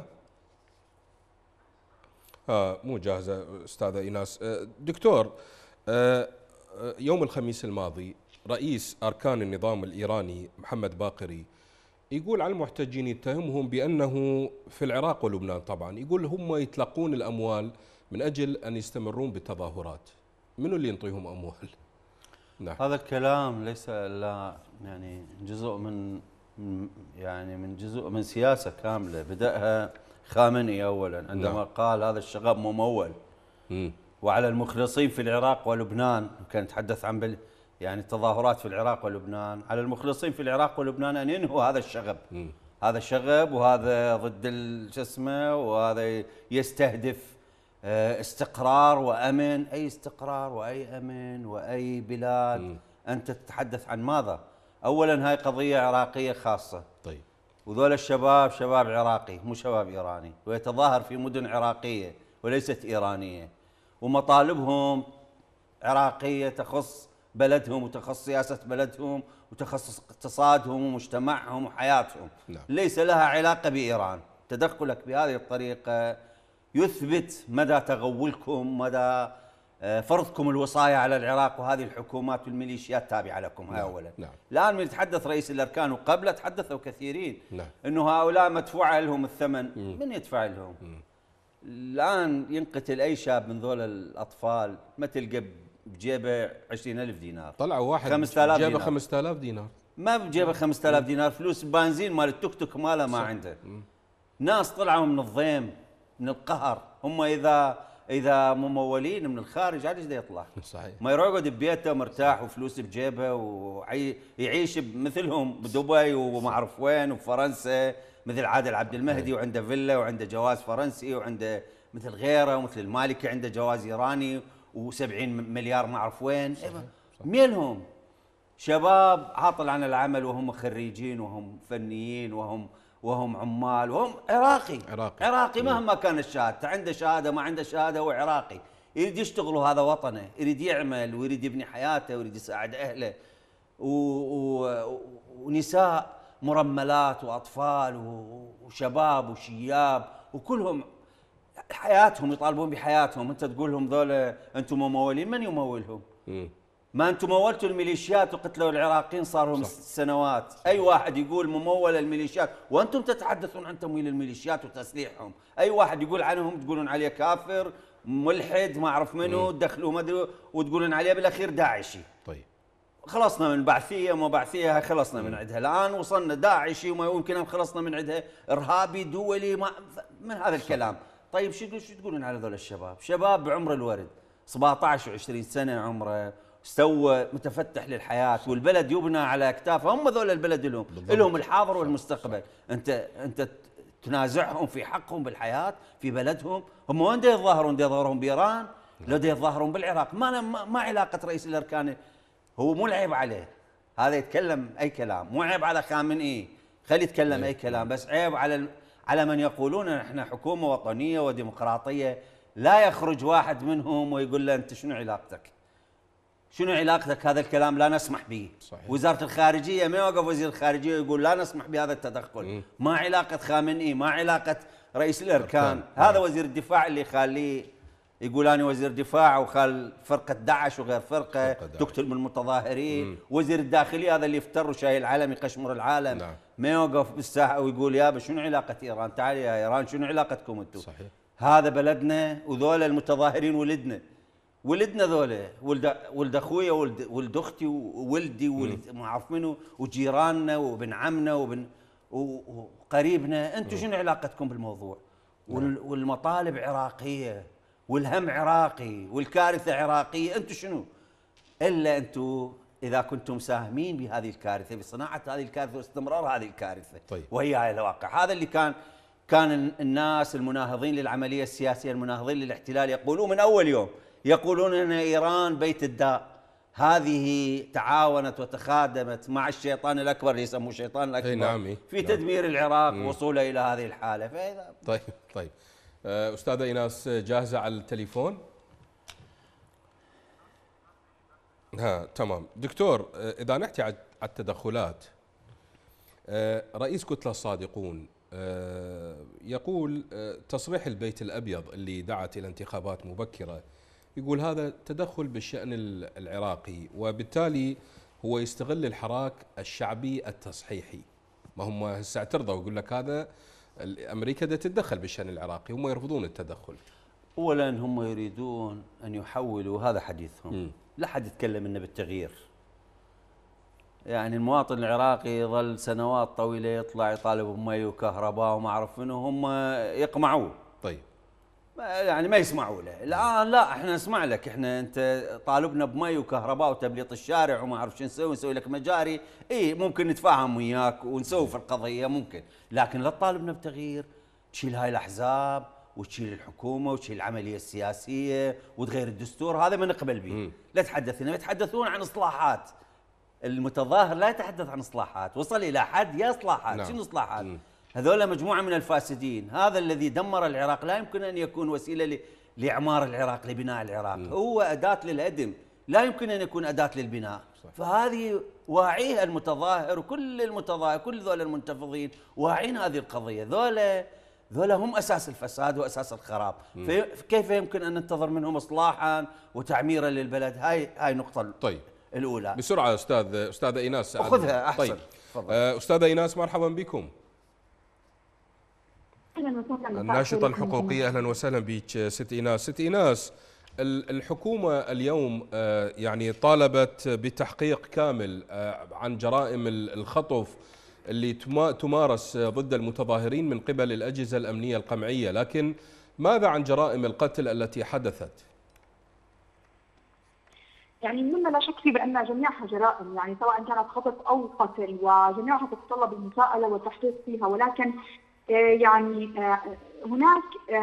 آه مو جاهزة أستاذة إيناس. دكتور، يوم الخميس الماضي رئيس أركان النظام الإيراني محمد باقري يقول على المحتجين، يتهمهم بأنه في العراق ولبنان طبعا، يقول هم يتلقون الأموال من أجل أن يستمرون بالتظاهرات. منو اللي ينطيهم أموال؟ نعم. هذا الكلام ليس إلا يعني جزء من يعني من جزء من سياسة كاملة بدأها خامنئي أولا عندما نعم. قال هذا الشغب ممول مم. وعلى المخلصين في العراق ولبنان، كان يتحدث عن بل يعني التظاهرات في العراق ولبنان، على المخلصين في العراق ولبنان أن ينهوا هذا الشغب. مم. هذا الشغب، وهذا ضد شو اسمه، وهذا يستهدف استقرار وأمن. أي استقرار وأي أمن وأي بلاد؟ م. أنت تتحدث عن ماذا؟ أولا هاي قضية عراقية خاصة. طيب. وذول الشباب شباب عراقي مو شباب إيراني، ويتظاهر في مدن عراقية وليست إيرانية، ومطالبهم عراقية تخص بلدهم وتخص سياسة بلدهم وتخص اقتصادهم ومجتمعهم وحياتهم. نعم. ليس لها علاقة بإيران. تدخلك بهذه الطريقة يثبت مدى تغولكم، مدى فرضكم الوصاية على العراق وهذه الحكومات والميليشيات التابعة لكم. هاي أولا. نعم. الآن من يتحدث رئيس الأركان، وقبله تحدثوا كثيرين، نعم. أنه هؤلاء مدفوع لهم الثمن. مم. من يدفع لهم؟ مم. الآن ينقتل أي شاب من ذول الأطفال ما تلقى بجيبه عشرين ألف دينار. طلعوا واحد خمسة آلاف جيبه دينار. خمسة آلاف دينار. ما بجيبه خمسة آلاف دينار، فلوس بنزين مال التوك توك ماله ما عنده. مم. ناس طلعوا من الضيم، من القهر. هم إذا إذا ممولين من الخارج عاد ايش يطلع؟ صحيح. ما يقعد ببيته مرتاح وفلوس بجيبه ويعيش مثلهم بدبي وما اعرف وين وفرنسا، مثل عادل عبد المهدي، وعنده فيلا وعنده جواز فرنسي، وعنده مثل غيره، ومثل المالكي عنده جواز ايراني وسبعين مليار ما اعرف وين. صحيح. صحيح. ميلهم شباب عاطل عن العمل وهم خريجين وهم فنيين وهم وهم عمال وهم عراقي عراقي, عراقي مهما كانت شهادته، عنده شهاده ما عنده شهاده، هو عراقي يريد يشتغل وهذا وطنه، يريد يعمل ويريد يبني حياته ويريد يساعد اهله، و... و... ونساء مرملات واطفال وشباب وشياب وكلهم حياتهم يطالبون بحياتهم. انت تقول لهم ذولا انتم ممولين، من يمولهم؟ م. ما انتم مولتوا الميليشيات وقتلوا العراقيين صار لهم سنوات. اي واحد يقول ممول الميليشيات وانتم تتحدثون عن تمويل الميليشيات وتسليحهم. اي واحد يقول عنهم تقولون عليه كافر ملحد ما اعرف منو، تدخلوا ما ادري وتقولون عليه بالاخير داعشي. طيب خلصنا من بعثيه وما بعثيه، خلصنا من عندها. الان وصلنا داعشي وما يمكن ان خلصنا من عندها، ارهابي دولي ما من هذا الكلام. طيب شو شو تقولون على هذول الشباب؟ شباب بعمر الورد سبعة عشر وعشرين سنه عمره، استوى متفتح للحياه والبلد يبنى على اكتافه. هم ذول البلد لهم لهم الحاضر والمستقبل. انت انت تنازعهم في حقهم بالحياه في بلدهم. هم وين دا يتظاهرون؟ دا يظاهرون بايران؟ لو دا يتظاهرون بالعراق. ما ما علاقه رئيس الاركان، هو مو العيب عليه هذا يتكلم اي كلام، مو عيب على خامنئي خلي يتكلم اي كلام، بس عيب على على من يقولون احنا حكومه وطنيه وديمقراطيه. لا يخرج واحد منهم ويقول له انت شنو علاقتك؟ شنو علاقتك؟ هذا الكلام لا نسمح به. صحيح. وزارة الخارجية ما يوقف وزير الخارجية يقول لا نسمح بهذا التدخل. م. ما علاقة خامنئي، ما علاقة رئيس الأركان. هذا وزير الدفاع اللي يخليه يقول أنا وزير دفاع وخال فرقة داعش وغير فرقة تقتل من المتظاهرين. م. وزير الداخلية هذا اللي يفتر وشايل العلم يقشمر العالم. نعم. ما يوقف بالساحة ويقول يابا شنو علاقة إيران؟ تعالي يا إيران شنو علاقتكم أنتم؟ صحيح. هذا بلدنا وذول المتظاهرين ولدنا ولدنا ذولا، ولد ولد اخويا ولد ولد اختي وولدي وولد ما اعرف منو وجيراننا وابن عمنا وابن وقريبنا. انتم شنو علاقتكم بالموضوع؟ والمطالب عراقيه والهم عراقي والكارثه عراقيه. انتم شنو؟ الا انتم اذا كنتم ساهمين بهذه الكارثه، بصناعه هذه الكارثه واستمرار هذه الكارثه. طيب. وهي هاي الواقع. هذا اللي كان كان الناس المناهضين للعمليه السياسيه المناهضين للاحتلال يقولون من اول يوم، يقولون ان ايران بيت الداء. هذه تعاونت وتخادمت مع الشيطان الاكبر اللي يسموه الشيطان الاكبر. نعم. في تدمير العراق وصوله الى هذه الحاله. فإذا طيب طيب استاذه ايناس جاهزه على التليفون؟ ها تمام. دكتور اذا نحكي على التدخلات، رئيس كتله الصادقون يقول تصريح البيت الابيض اللي دعت الى انتخابات مبكره، يقول هذا تدخل بالشأن العراقي، وبالتالي هو يستغل الحراك الشعبي التصحيحي. ما هم هسه اعترضوا ويقول لك هذا امريكا دا تتدخل بالشأن العراقي، هم يرفضون التدخل. اولا هم يريدون ان يحولوا، هذا حديثهم. م. لا حد يتكلم انه بالتغيير. يعني المواطن العراقي يظل سنوات طويله يطلع يطالب بمي وكهرباء وما اعرف منه، هم يقمعوه. طيب. يعني ما يسمعوا له. الان لا، احنا نسمع لك، احنا انت طالبنا بمي وكهرباء وتبليط الشارع وما اعرف شو نسوي، نسوي لك مجاري، اي ممكن نتفاهم وياك ونسوي في القضيه ممكن، لكن لا تطالبنا بتغيير، تشيل هاي الاحزاب وتشيل الحكومه وتشيل العمليه السياسيه وتغير الدستور، هذا ما نقبل به. لا تحدثنا، يتحدثون عن اصلاحات. المتظاهر لا يتحدث عن اصلاحات، وصل الى حد يا اصلاحات. نعم. شنو اصلاحات؟ هذول مجموعه من الفاسدين، هذا الذي دمر العراق لا يمكن ان يكون وسيله لاعمار العراق، لبناء العراق، م. هو اداه للهدم، لا يمكن ان يكون اداه للبناء. صح. فهذه واعيها المتظاهر وكل المتظاهر، كل ذول المنتفضين واعين هذه القضيه، ذولا ذولا هم اساس الفساد واساس الخراب، فكيف يمكن ان ننتظر منهم اصلاحا وتعميرا للبلد؟ هاي هاي نقطه طيب الاولى. بسرعه استاذ استاذه ايناس، خذها احسن. طيب. استاذه ايناس مرحبا بكم. اهلا وسهلا. الناشطه الحقوقيه، اهلا وسهلا بك ست ايناس. ست ايناس، الحكومه اليوم يعني طالبت بتحقيق كامل عن جرائم الخطف اللي تمارس ضد المتظاهرين من قبل الاجهزه الامنيه القمعيه، لكن ماذا عن جرائم القتل التي حدثت؟ يعني مما لا شك فيه بان جميعها جرائم، يعني سواء كانت خطف او قتل، وجميعها تتطلب المساءله والتحقيق فيها، ولكن يعني هناك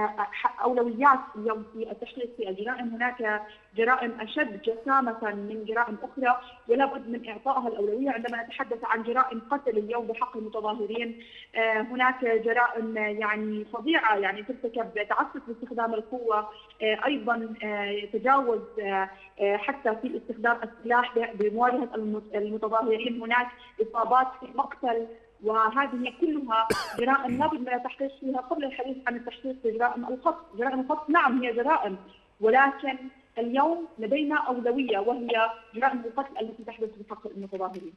اولويات اليوم في التحقيق في الجرائم، هناك جرائم اشد جسامه من جرائم اخرى ولا بد من اعطائها الاولويه. عندما نتحدث عن جرائم قتل اليوم بحق المتظاهرين، هناك جرائم يعني فظيعه يعني ترتكب، تعسف باستخدام القوه، ايضا تجاوز حتى في استخدام السلاح بمواجهه المتظاهرين، هناك اصابات في مقتل، وهذه كلها جرائم لابد من التحقيق فيها قبل الحديث عن التحقيق في جرائم القتل. جرائم القتل نعم هي جرائم، ولكن اليوم لدينا أولوية وهي جرائم القتل التي تحدث بحق المتظاهرين.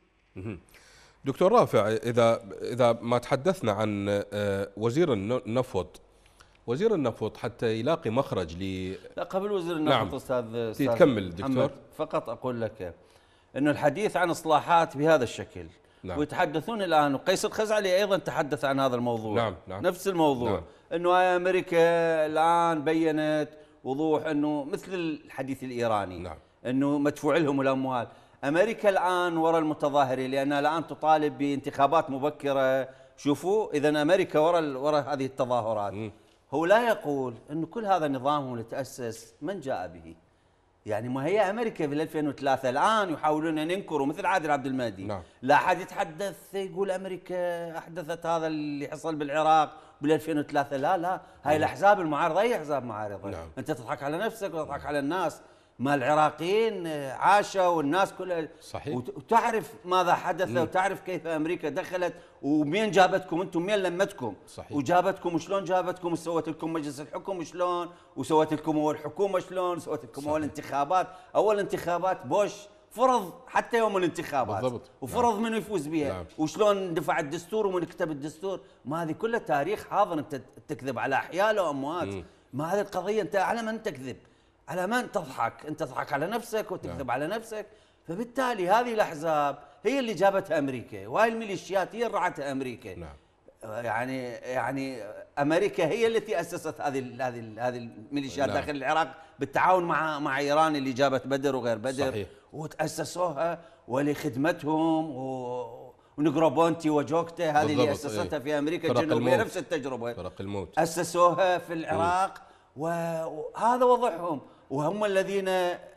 دكتور رافع، إذا إذا ما تحدثنا عن وزير النفط، وزير النفط حتى يلاقي مخرج ل لا قبل وزير النفط. نعم. أستاذ تكمل دكتور. فقط أقول لك أنه الحديث عن إصلاحات بهذا الشكل، نعم. ويتحدثون الآن، وقيس الخزعلي أيضا تحدث عن هذا الموضوع، نعم. نعم. نفس الموضوع، نعم. أنه أمريكا الآن بيّنت وضوح أنه مثل الحديث الإيراني، نعم. أنه مدفوع لهم الأموال. أمريكا الآن وراء المتظاهرين لأنها الآن تطالب بانتخابات مبكرة. شوفوا إذا أمريكا وراء وراء هذه التظاهرات، م. هو لا يقول أنه كل هذا نظامهم اللي تأسس من جاء به؟ يعني ما هي امريكا في ألفين وثلاثة الان يحاولون ان ينكروا مثل عادل عبد المهدي، نعم. لا احد يتحدث يقول امريكا احدثت هذا اللي حصل بالعراق بال ألفين وثلاثة، لا لا، هاي الاحزاب المعارضه هي احزاب معارضه، نعم. انت تضحك على نفسك وتضحك على الناس، ما العراقيين عاشوا والناس كلها، صحيح. وتعرف ماذا حدث، مم. وتعرف كيف امريكا دخلت ومين جابتكم انتم، مين لمتكم، صحيح. وجابتكم وشلون جابتكم، وسوت لكم مجلس الحكم شلون، وسوت لكم اول حكومه شلون، سوت لكم اول انتخابات، اول انتخابات بوش فرض حتى يوم الانتخابات، بالضبط. وفرض، نعم. من يفوز بها، نعم. وشلون دفع الدستور ومن كتب الدستور، ما هذه كلها تاريخ حاضر، انت تكذب على احياء واموات، مم. ما هذه القضيه، انت على من تكذب؟ على من تضحك؟ انت تضحك على نفسك وتكذب، نعم. على نفسك. فبالتالي هذه الاحزاب هي اللي جابتها امريكا، وهي الميليشيات هي اللي رعتها امريكا، نعم. يعني يعني امريكا هي التي اسست هذه هذه هذه الميليشيات، نعم. داخل العراق بالتعاون مع مع ايران اللي جابت بدر وغير بدر، صحيح. وتاسسوها ولخدمتهم، و ونجروبونتي وجوكتا هذه اللي اسستها، ايه. في امريكا الجنوبيه نفس التجربه، فرق الموت، اسسوها في العراق، وهذا وضعهم، وهم الذين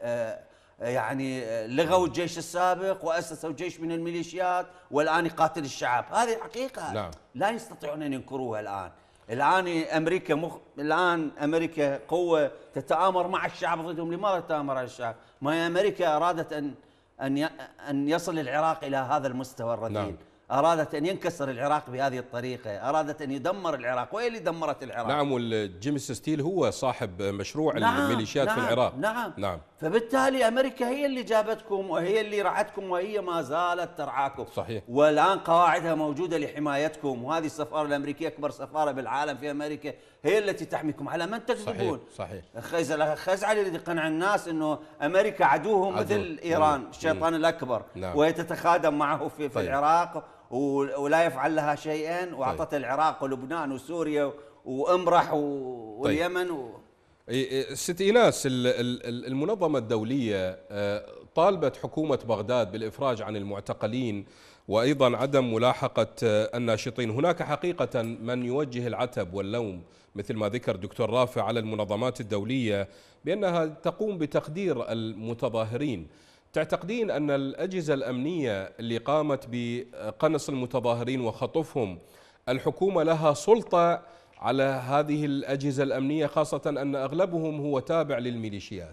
يعني لغوا الجيش السابق وأسسوا جيش من الميليشيات والآن يقاتل الشعب. هذه حقيقة، نعم. لا يستطيعون أن ينكروها الآن. الآن أمريكا مخ... الآن أمريكا قوة تتآمر مع الشعب ضدهم. لماذا تتآمر على الشعب؟ ما هي أمريكا أرادت أن أن ي... أن يصل العراق إلى هذا المستوى الرذيل، نعم. أرادت أن ينكسر العراق بهذه الطريقة، أرادت أن يدمر العراق، وهي اللي دمرت العراق. نعم، والجيمس ستيل هو صاحب مشروع، نعم. الميليشيات، نعم. في العراق، نعم. نعم. فبالتالي أمريكا هي اللي جابتكم وهي اللي رعتكم وهي ما زالت ترعاكم، صحيح. والآن قواعدها موجودة لحمايتكم، وهذه السفارة الأمريكية أكبر سفارة بالعالم في أمريكا هي التي تحميكم. على من تكذبون؟ صحيح، صحيح. خزعلي اللي يقنع الناس أنه أمريكا عدوهم عدو. مثل إيران، نعم. الشيطان الأكبر، نعم. وهي تتخادم معه في, في طيب. العراق، ولا يفعل لها شيئا، واعطت طيب. العراق ولبنان وسوريا وامرح واليمن، طيب. و... ست إيناس، المنظمة الدولية طالبت حكومة بغداد بالإفراج عن المعتقلين وأيضا عدم ملاحقة الناشطين. هناك حقيقة من يوجه العتب واللوم مثل ما ذكر دكتور رافع على المنظمات الدولية بأنها تقوم بتقدير المتظاهرين. تعتقدين أن الأجهزة الأمنية اللي قامت بقنص المتظاهرين وخطفهم، الحكومة لها سلطة على هذه الأجهزة الأمنية، خاصة أن أغلبهم هو تابع للميليشيات؟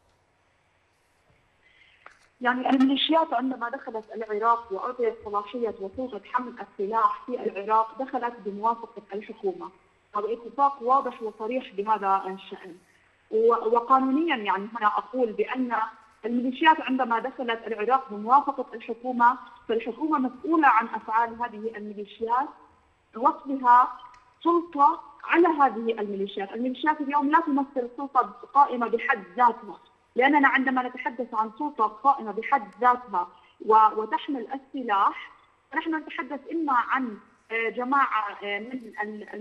يعني الميليشيات عندما دخلت العراق وأعطيت صلاحية وسلطة حمل السلاح في العراق دخلت بموافقة الحكومة، هذا اتفاق واضح وصريح بهذا الشأن. وقانونيا يعني هنا أقول بأن الميليشيات عندما دخلت العراق بموافقة الحكومة، فالحكومة مسؤولة عن أفعال هذه الميليشيات ووصفها سلطة على هذه الميليشيات. الميليشيات اليوم لا تمثل سلطة قائمة بحد ذاتها، لأننا عندما نتحدث عن سلطة قائمة بحد ذاتها وتحمل السلاح، فنحن نتحدث إما عن جماعة من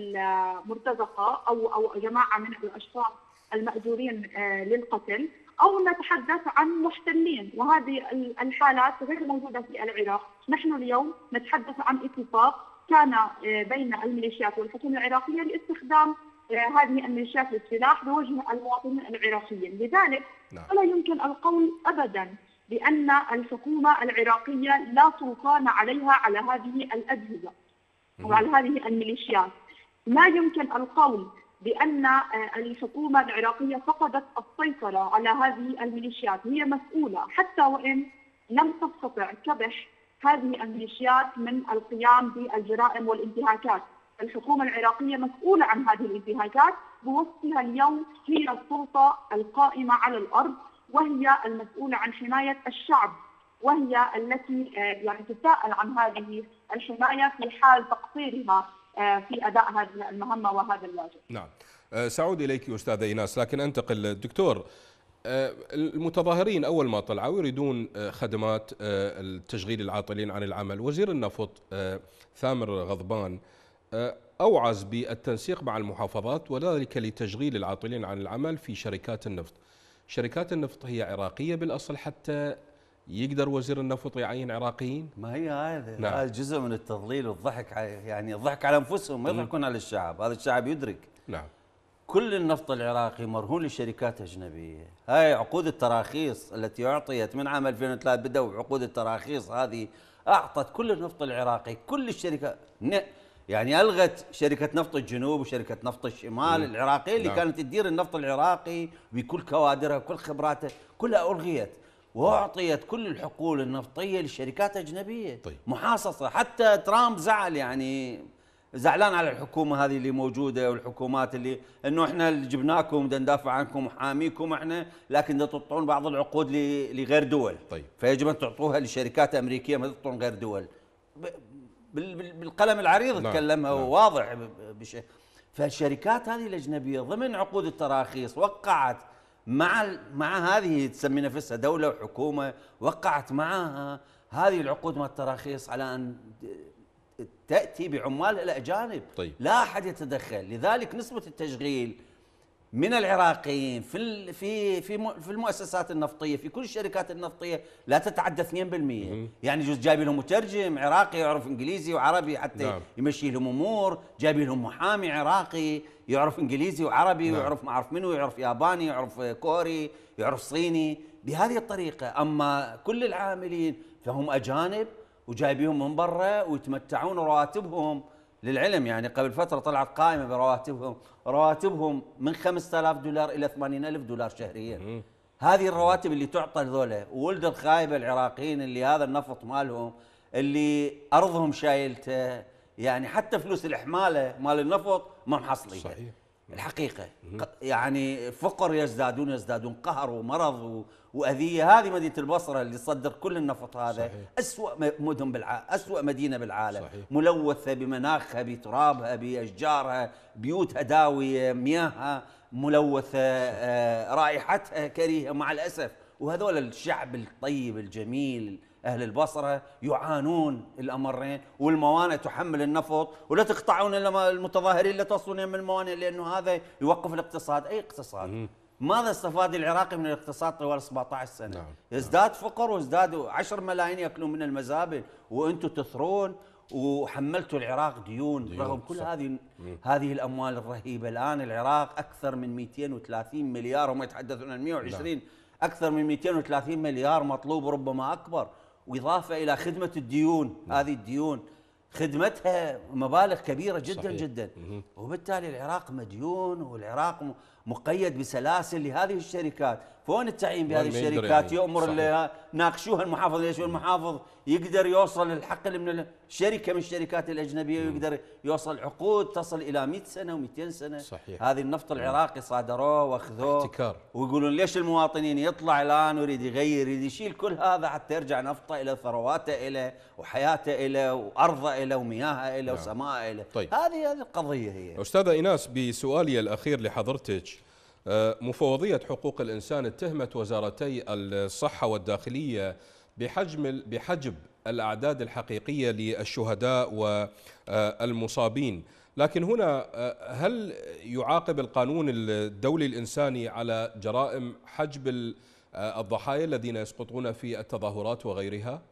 المرتزقة أو أو جماعة من الأشخاص المأجورين للقتل، أو نتحدث عن محتلين، وهذه الحالات غير موجودة في العراق. نحن اليوم نتحدث عن اتفاق كان بين الميليشيات والحكومة العراقية لاستخدام هذه الميليشيات للسلاح بوجه المواطنين العراقيين. لذلك فلا يمكن القول أبدا بأن الحكومة العراقية لا سلطان عليها على هذه الأجهزة وعلى هذه الميليشيات. ما يمكن القول بأن الحكومة العراقية فقدت السيطرة على هذه الميليشيات. هي مسؤولة حتى وإن لم تستطع كبح هذه الميليشيات من القيام بالجرائم والانتهاكات. الحكومة العراقية مسؤولة عن هذه الانتهاكات بوصفها اليوم هي السلطة القائمة على الأرض، وهي المسؤولة عن حماية الشعب، وهي التي يعني تساءل عن هذه الحماية في حال تقصيرها في أداء هذه المهمة وهذا الواجب. نعم، سأعود إليك أستاذة إيناس، لكن أنتقل الدكتور. المتظاهرين أول ما طلعوا يريدون خدمات التشغيل العاطلين عن العمل. وزير النفط ثامر غضبان أوعز بالتنسيق مع المحافظات وذلك لتشغيل العاطلين عن العمل في شركات النفط. شركات النفط هي عراقية بالأصل حتى يقدر وزير النفط يعين عراقيين؟ ما هي هذا نعم. هذا جزء من التضليل والضحك، يعني الضحك على أنفسهم، ما يضحكون على الشعب. هذا الشعب يدرك. نعم. كل النفط العراقي مرهون لشركات أجنبية. هاي عقود التراخيص التي أعطيت من عام ألفين وثلاثة بدأوا عقود التراخيص هذه أعطت كل النفط العراقي، كل الشركات، يعني ألغت شركة نفط الجنوب وشركة نفط الشمال م. العراقية اللي نعم. كانت تدير النفط العراقي بكل كوادرها وكل خبراته، كلها ألغيت وأعطيت كل الحقول النفطية لشركات أجنبية طيب. محاصصة. حتى ترامب زعل، يعني زعلان على الحكومة هذه اللي موجودة والحكومات اللي انه احنا اللي جبناكم بدنا ندافع عنكم وحاميكم احنا، لكن بدنا تعطون بعض العقود لغير دول. طيب. فيجب ان تعطوها لشركات امريكيه ما تعطون غير دول. بالقلم العريض نعم. تكلمها نعم. واضح بشيء. فالشركات هذه الاجنبيه ضمن عقود التراخيص وقعت مع مع هذه تسمي نفسها دوله وحكومه، وقعت معها هذه العقود مع التراخيص على ان تأتي بعمالها الأجانب. طيب. لا أحد يتدخل. لذلك نسبة التشغيل من العراقيين في في في في المؤسسات النفطية في كل الشركات النفطية لا تتعدى اثنين بالمئة. مم. يعني جزء جايب لهم مترجم عراقي يعرف إنجليزي وعربي حتى نعم. يمشي لهم أمور، جايب لهم محامي عراقي يعرف إنجليزي وعربي نعم. ويعرف ما أعرف منه، يعرف ياباني، يعرف كوري، يعرف صيني، بهذه الطريقة. أما كل العاملين فهم أجانب وجايبيهم من برا ويتمتعون رواتبهم. للعلم يعني قبل فترة طلعت قائمة برواتبهم، رواتبهم من خمسة آلاف دولار إلى ثمانين ألف دولار شهريا. هذه الرواتب اللي تعطى لذولا، وولد الخايبة العراقيين اللي هذا النفط مالهم اللي أرضهم شايلته، يعني حتى فلوس الإحمالة مال النفط ما محصلين. صحيح. الحقيقة يعني فقر يزدادون يزدادون قهر ومرض وأذية. هذه مدينة البصرة اللي تصدر كل النفط هذا صحيح. أسوأ مدن بالعالم، أسوأ مدينة بالعالم صحيح. ملوثة بمناخها بترابها بأشجارها، بيوتها داوية، مياهها ملوثة، رائحتها كريهة مع الأسف. وهذول الشعب الطيب الجميل أهل البصرة يعانون الأمرين، والموانئ تحمل النفط، ولا تقطعون المتظاهرين لا توصلون من الموانئ لأنه هذا يوقف الاقتصاد. أي اقتصاد؟ ماذا استفاد العراقي من الاقتصاد طوال سبعة عشر سنة؟ نعم. يزداد فقر وازدادوا عشرة ملايين يأكلون من المزابل، وأنتم تثرون وحملتوا العراق ديون, ديون رغم كل هذه هذه الأموال الرهيبة. الآن العراق أكثر من مئتين وثلاثين مليار، هم يتحدثون عن مئة وعشرين، نعم. أكثر من مئتين وثلاثين مليار مطلوب وربما أكبر، وإضافة إلى خدمة الديون. نعم. هذه الديون خدمتها مبالغ كبيرة جدا صحيح. جدا، وبالتالي العراق مديون، والعراق مقيد بسلاسل لهذه الشركات. فوين التعيين بهذه الشركات؟ يعني. يؤمر اللي ناقشوها المحافظ. ليش المحافظ يقدر يوصل الحق من الشركة من الشركات الأجنبية، ويقدر يوصل عقود تصل إلى مئة سنة ومئتين سنة صحيح. هذه النفط العراقي صادروه واخذوه احتكار، ويقولون ليش المواطنين يطلع الآن ويريد يغير، يريد يشيل كل هذا حتى يرجع نفطه إلى ثرواته إلى وحياته إلى وأرضه إلى ومياهه إلى نعم. وسماءه إلى. طيب. هذه هذه القضية هي. أستاذة إيناس، بسؤالي الأخير لحضرتك، مفوضية حقوق الإنسان اتهمت وزارتي الصحة والداخلية بحجم بحجب الأعداد الحقيقية للشهداء والمصابين، لكن هنا هل يعاقب القانون الدولي الإنساني على جرائم حجب الضحايا الذين يسقطون في التظاهرات وغيرها؟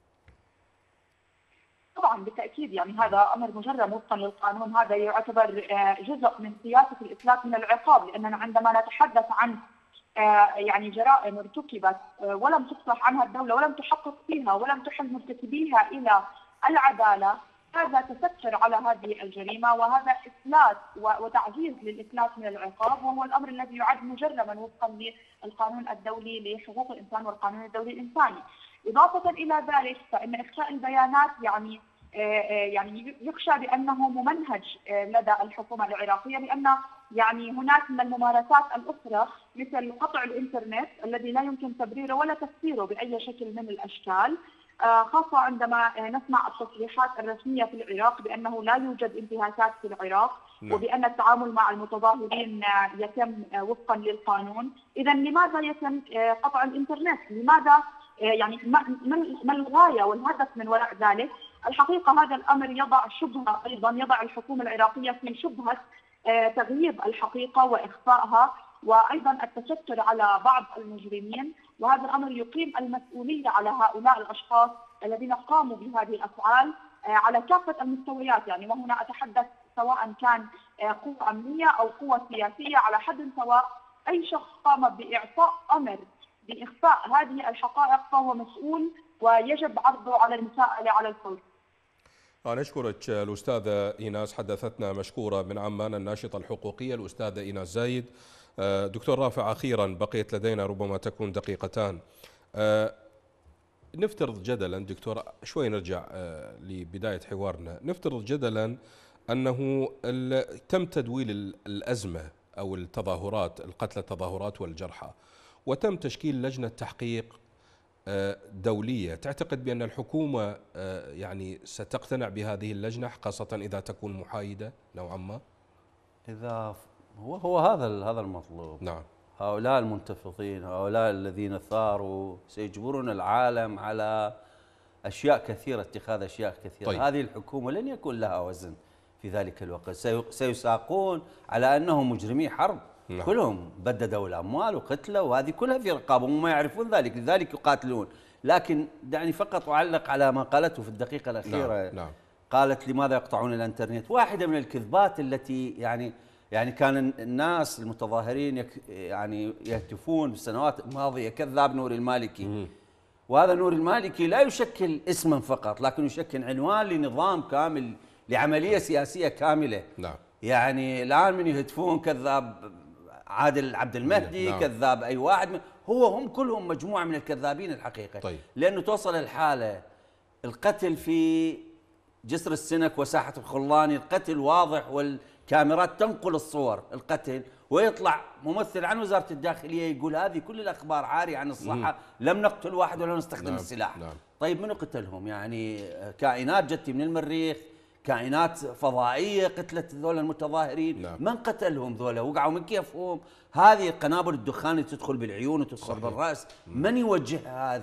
طبعا بالتاكيد، يعني هذا امر مجرم وفقا للقانون. هذا يعتبر جزء من سياسه الافلات من العقاب، لاننا عندما نتحدث عن يعني جرائم ارتكبت ولم تصلح عنها الدوله ولم تحقق فيها ولم تحل مرتكبيها الى العداله، هذا تستر على هذه الجريمه، وهذا افلات وتعزيز للافلات من العقاب، وهو الامر الذي يعد مجرما وفقا للقانون الدولي لحقوق الانسان والقانون الدولي الانساني. إضافة إلى ذلك فإن إخفاء البيانات يعني يعني يخشى بأنه ممنهج لدى الحكومة العراقية، لأن يعني هناك من الممارسات الأخرى مثل قطع الإنترنت الذي لا يمكن تبريره ولا تفسيره بأي شكل من الأشكال، خاصة عندما نسمع التصريحات الرسمية في العراق بأنه لا يوجد انتهاكات في العراق وبأن التعامل مع المتظاهرين يتم وفقا للقانون. إذا لماذا يتم قطع الإنترنت؟ لماذا يعني ما الغاية والهدف من وراء ذلك؟ الحقيقة هذا الأمر يضع شبهة، أيضا يضع الحكومة العراقية في شبهة تغييب الحقيقة وإخفائها، وأيضا التستر على بعض المجرمين، وهذا الأمر يقيم المسؤولية على هؤلاء الأشخاص الذين قاموا بهذه الأفعال على كافة المستويات. يعني وهنا أتحدث سواء كان قوة أمنية أو قوة سياسية، على حد سواء أي شخص قام بإعطاء أمر بإخفاء هذه الحقائق فهو مسؤول ويجب عرضه على المساءلة على الفور. أنا أشكرك الأستاذة إيناس، حدثتنا مشكورة من عمان الناشطة الحقوقية الأستاذة إيناس زايد. دكتور رافع، أخيرا بقيت لدينا ربما تكون دقيقتان. نفترض جدلا دكتور، شوي نرجع لبداية حوارنا، نفترض جدلا أنه تم تدويل الأزمة أو التظاهرات، القتلى التظاهرات والجرحى، وتم تشكيل لجنة تحقيق دولية، تعتقد بأن الحكومة يعني ستقتنع بهذه اللجنة، خاصة إذا تكون محايدة نوعا ما؟ إذا هو هو هذا هذا المطلوب. نعم. هؤلاء المنتفضين، هؤلاء الذين ثاروا سيجبرون العالم على أشياء كثيرة، اتخاذ أشياء كثيرة. طيب. هذه الحكومة لن يكون لها وزن في ذلك الوقت، سيساقون على أنهم مجرمي حرب. نعم. كلهم بددوا الأموال وقتلوا، وهذه كلها في رقابهم وما يعرفون ذلك، لذلك يقاتلون. لكن دعني فقط أعلق على ما قالته في الدقيقة الأخيرة. نعم. نعم. قالت لماذا يقطعون الانترنت؟ واحدة من الكذبات التي يعني يعني كان الناس المتظاهرين يعني يهتفون في السنوات الماضية كذاب نور المالكي. مم. وهذا نور المالكي لا يشكل اسما فقط، لكن يشكل عنوان لنظام كامل، لعملية سياسية كاملة. نعم. يعني الآن من يهتفون كذاب عادل عبد المهدي. نعم. كذاب أي واحد من هو هم كلهم مجموعة من الكذابين الحقيقة. طيب. لأنه توصل الحالة القتل في جسر السنك وساحة الخلاني، القتل واضح والكاميرات تنقل الصور القتل، ويطلع ممثل عن وزارة الداخلية يقول هذه كل الأخبار عارية عن الصحة، لم نقتل واحد ولا نستخدم. نعم. السلاح. نعم. طيب منو قتلهم؟ يعني كائنات جتي من المريخ، كائنات فضائية قتلت ذولا المتظاهرين. نعم. من قتلهم ذولا؟ وقعوا من كيفهم؟ هذه قنابل الدخان اللي تدخل بالعيون وتدخل بالرأس، من يوجهها هذه؟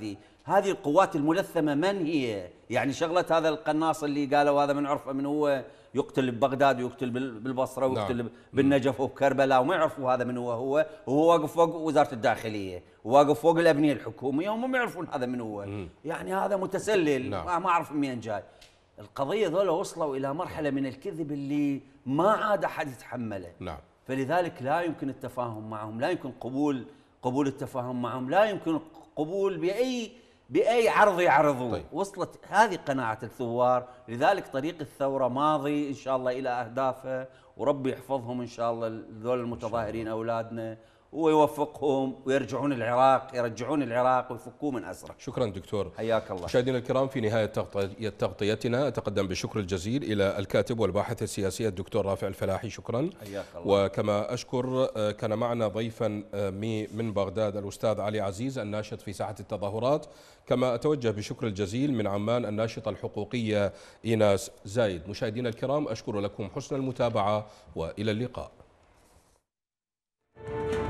هذه القوات الملثمة من هي؟ يعني شغلة هذا القناص اللي قالوا هذا من عرفه من هو، يقتل ببغداد ويقتل بالبصرة ويقتل نعم. بالنجف وبكربلاء، وما يعرفوا هذا من هو هو وهو واقف فوق وزارة الداخلية وواقف فوق الأبنية الحكومية وهم ما يعرفون هذا من هو. م. يعني هذا متسلل نعم. ما أعرف منين جاي. القضية ذولا وصلوا إلى مرحلة من الكذب اللي ما عاد أحد يتحمله نعم. فلذلك لا يمكن التفاهم معهم، لا يمكن قبول قبول التفاهم معهم، لا يمكن قبول بأي بأي عرض يعرضوه. طيب. وصلت هذه قناعة الثوار، لذلك طريق الثورة ماضي إن شاء الله إلى أهدافه، وربي يحفظهم إن شاء الله ذول المتظاهرين أولادنا ويوفقهم ويرجعون العراق يرجعون العراق ويفكوه من أسره. شكرا دكتور. حياك الله. مشاهدينا الكرام، في نهاية تغطيتنا أتقدم بالشكر الجزيل إلى الكاتب والباحث السياسي الدكتور رافع الفلاحي. شكرا. حياك الله. وكما أشكر كان معنا ضيفا من بغداد الأستاذ علي عزيز الناشط في ساحة التظاهرات. كما أتوجه بالشكر الجزيل من عمان الناشطة الحقوقية إيناس زايد. مشاهدينا الكرام، أشكر لكم حسن المتابعة وإلى اللقاء.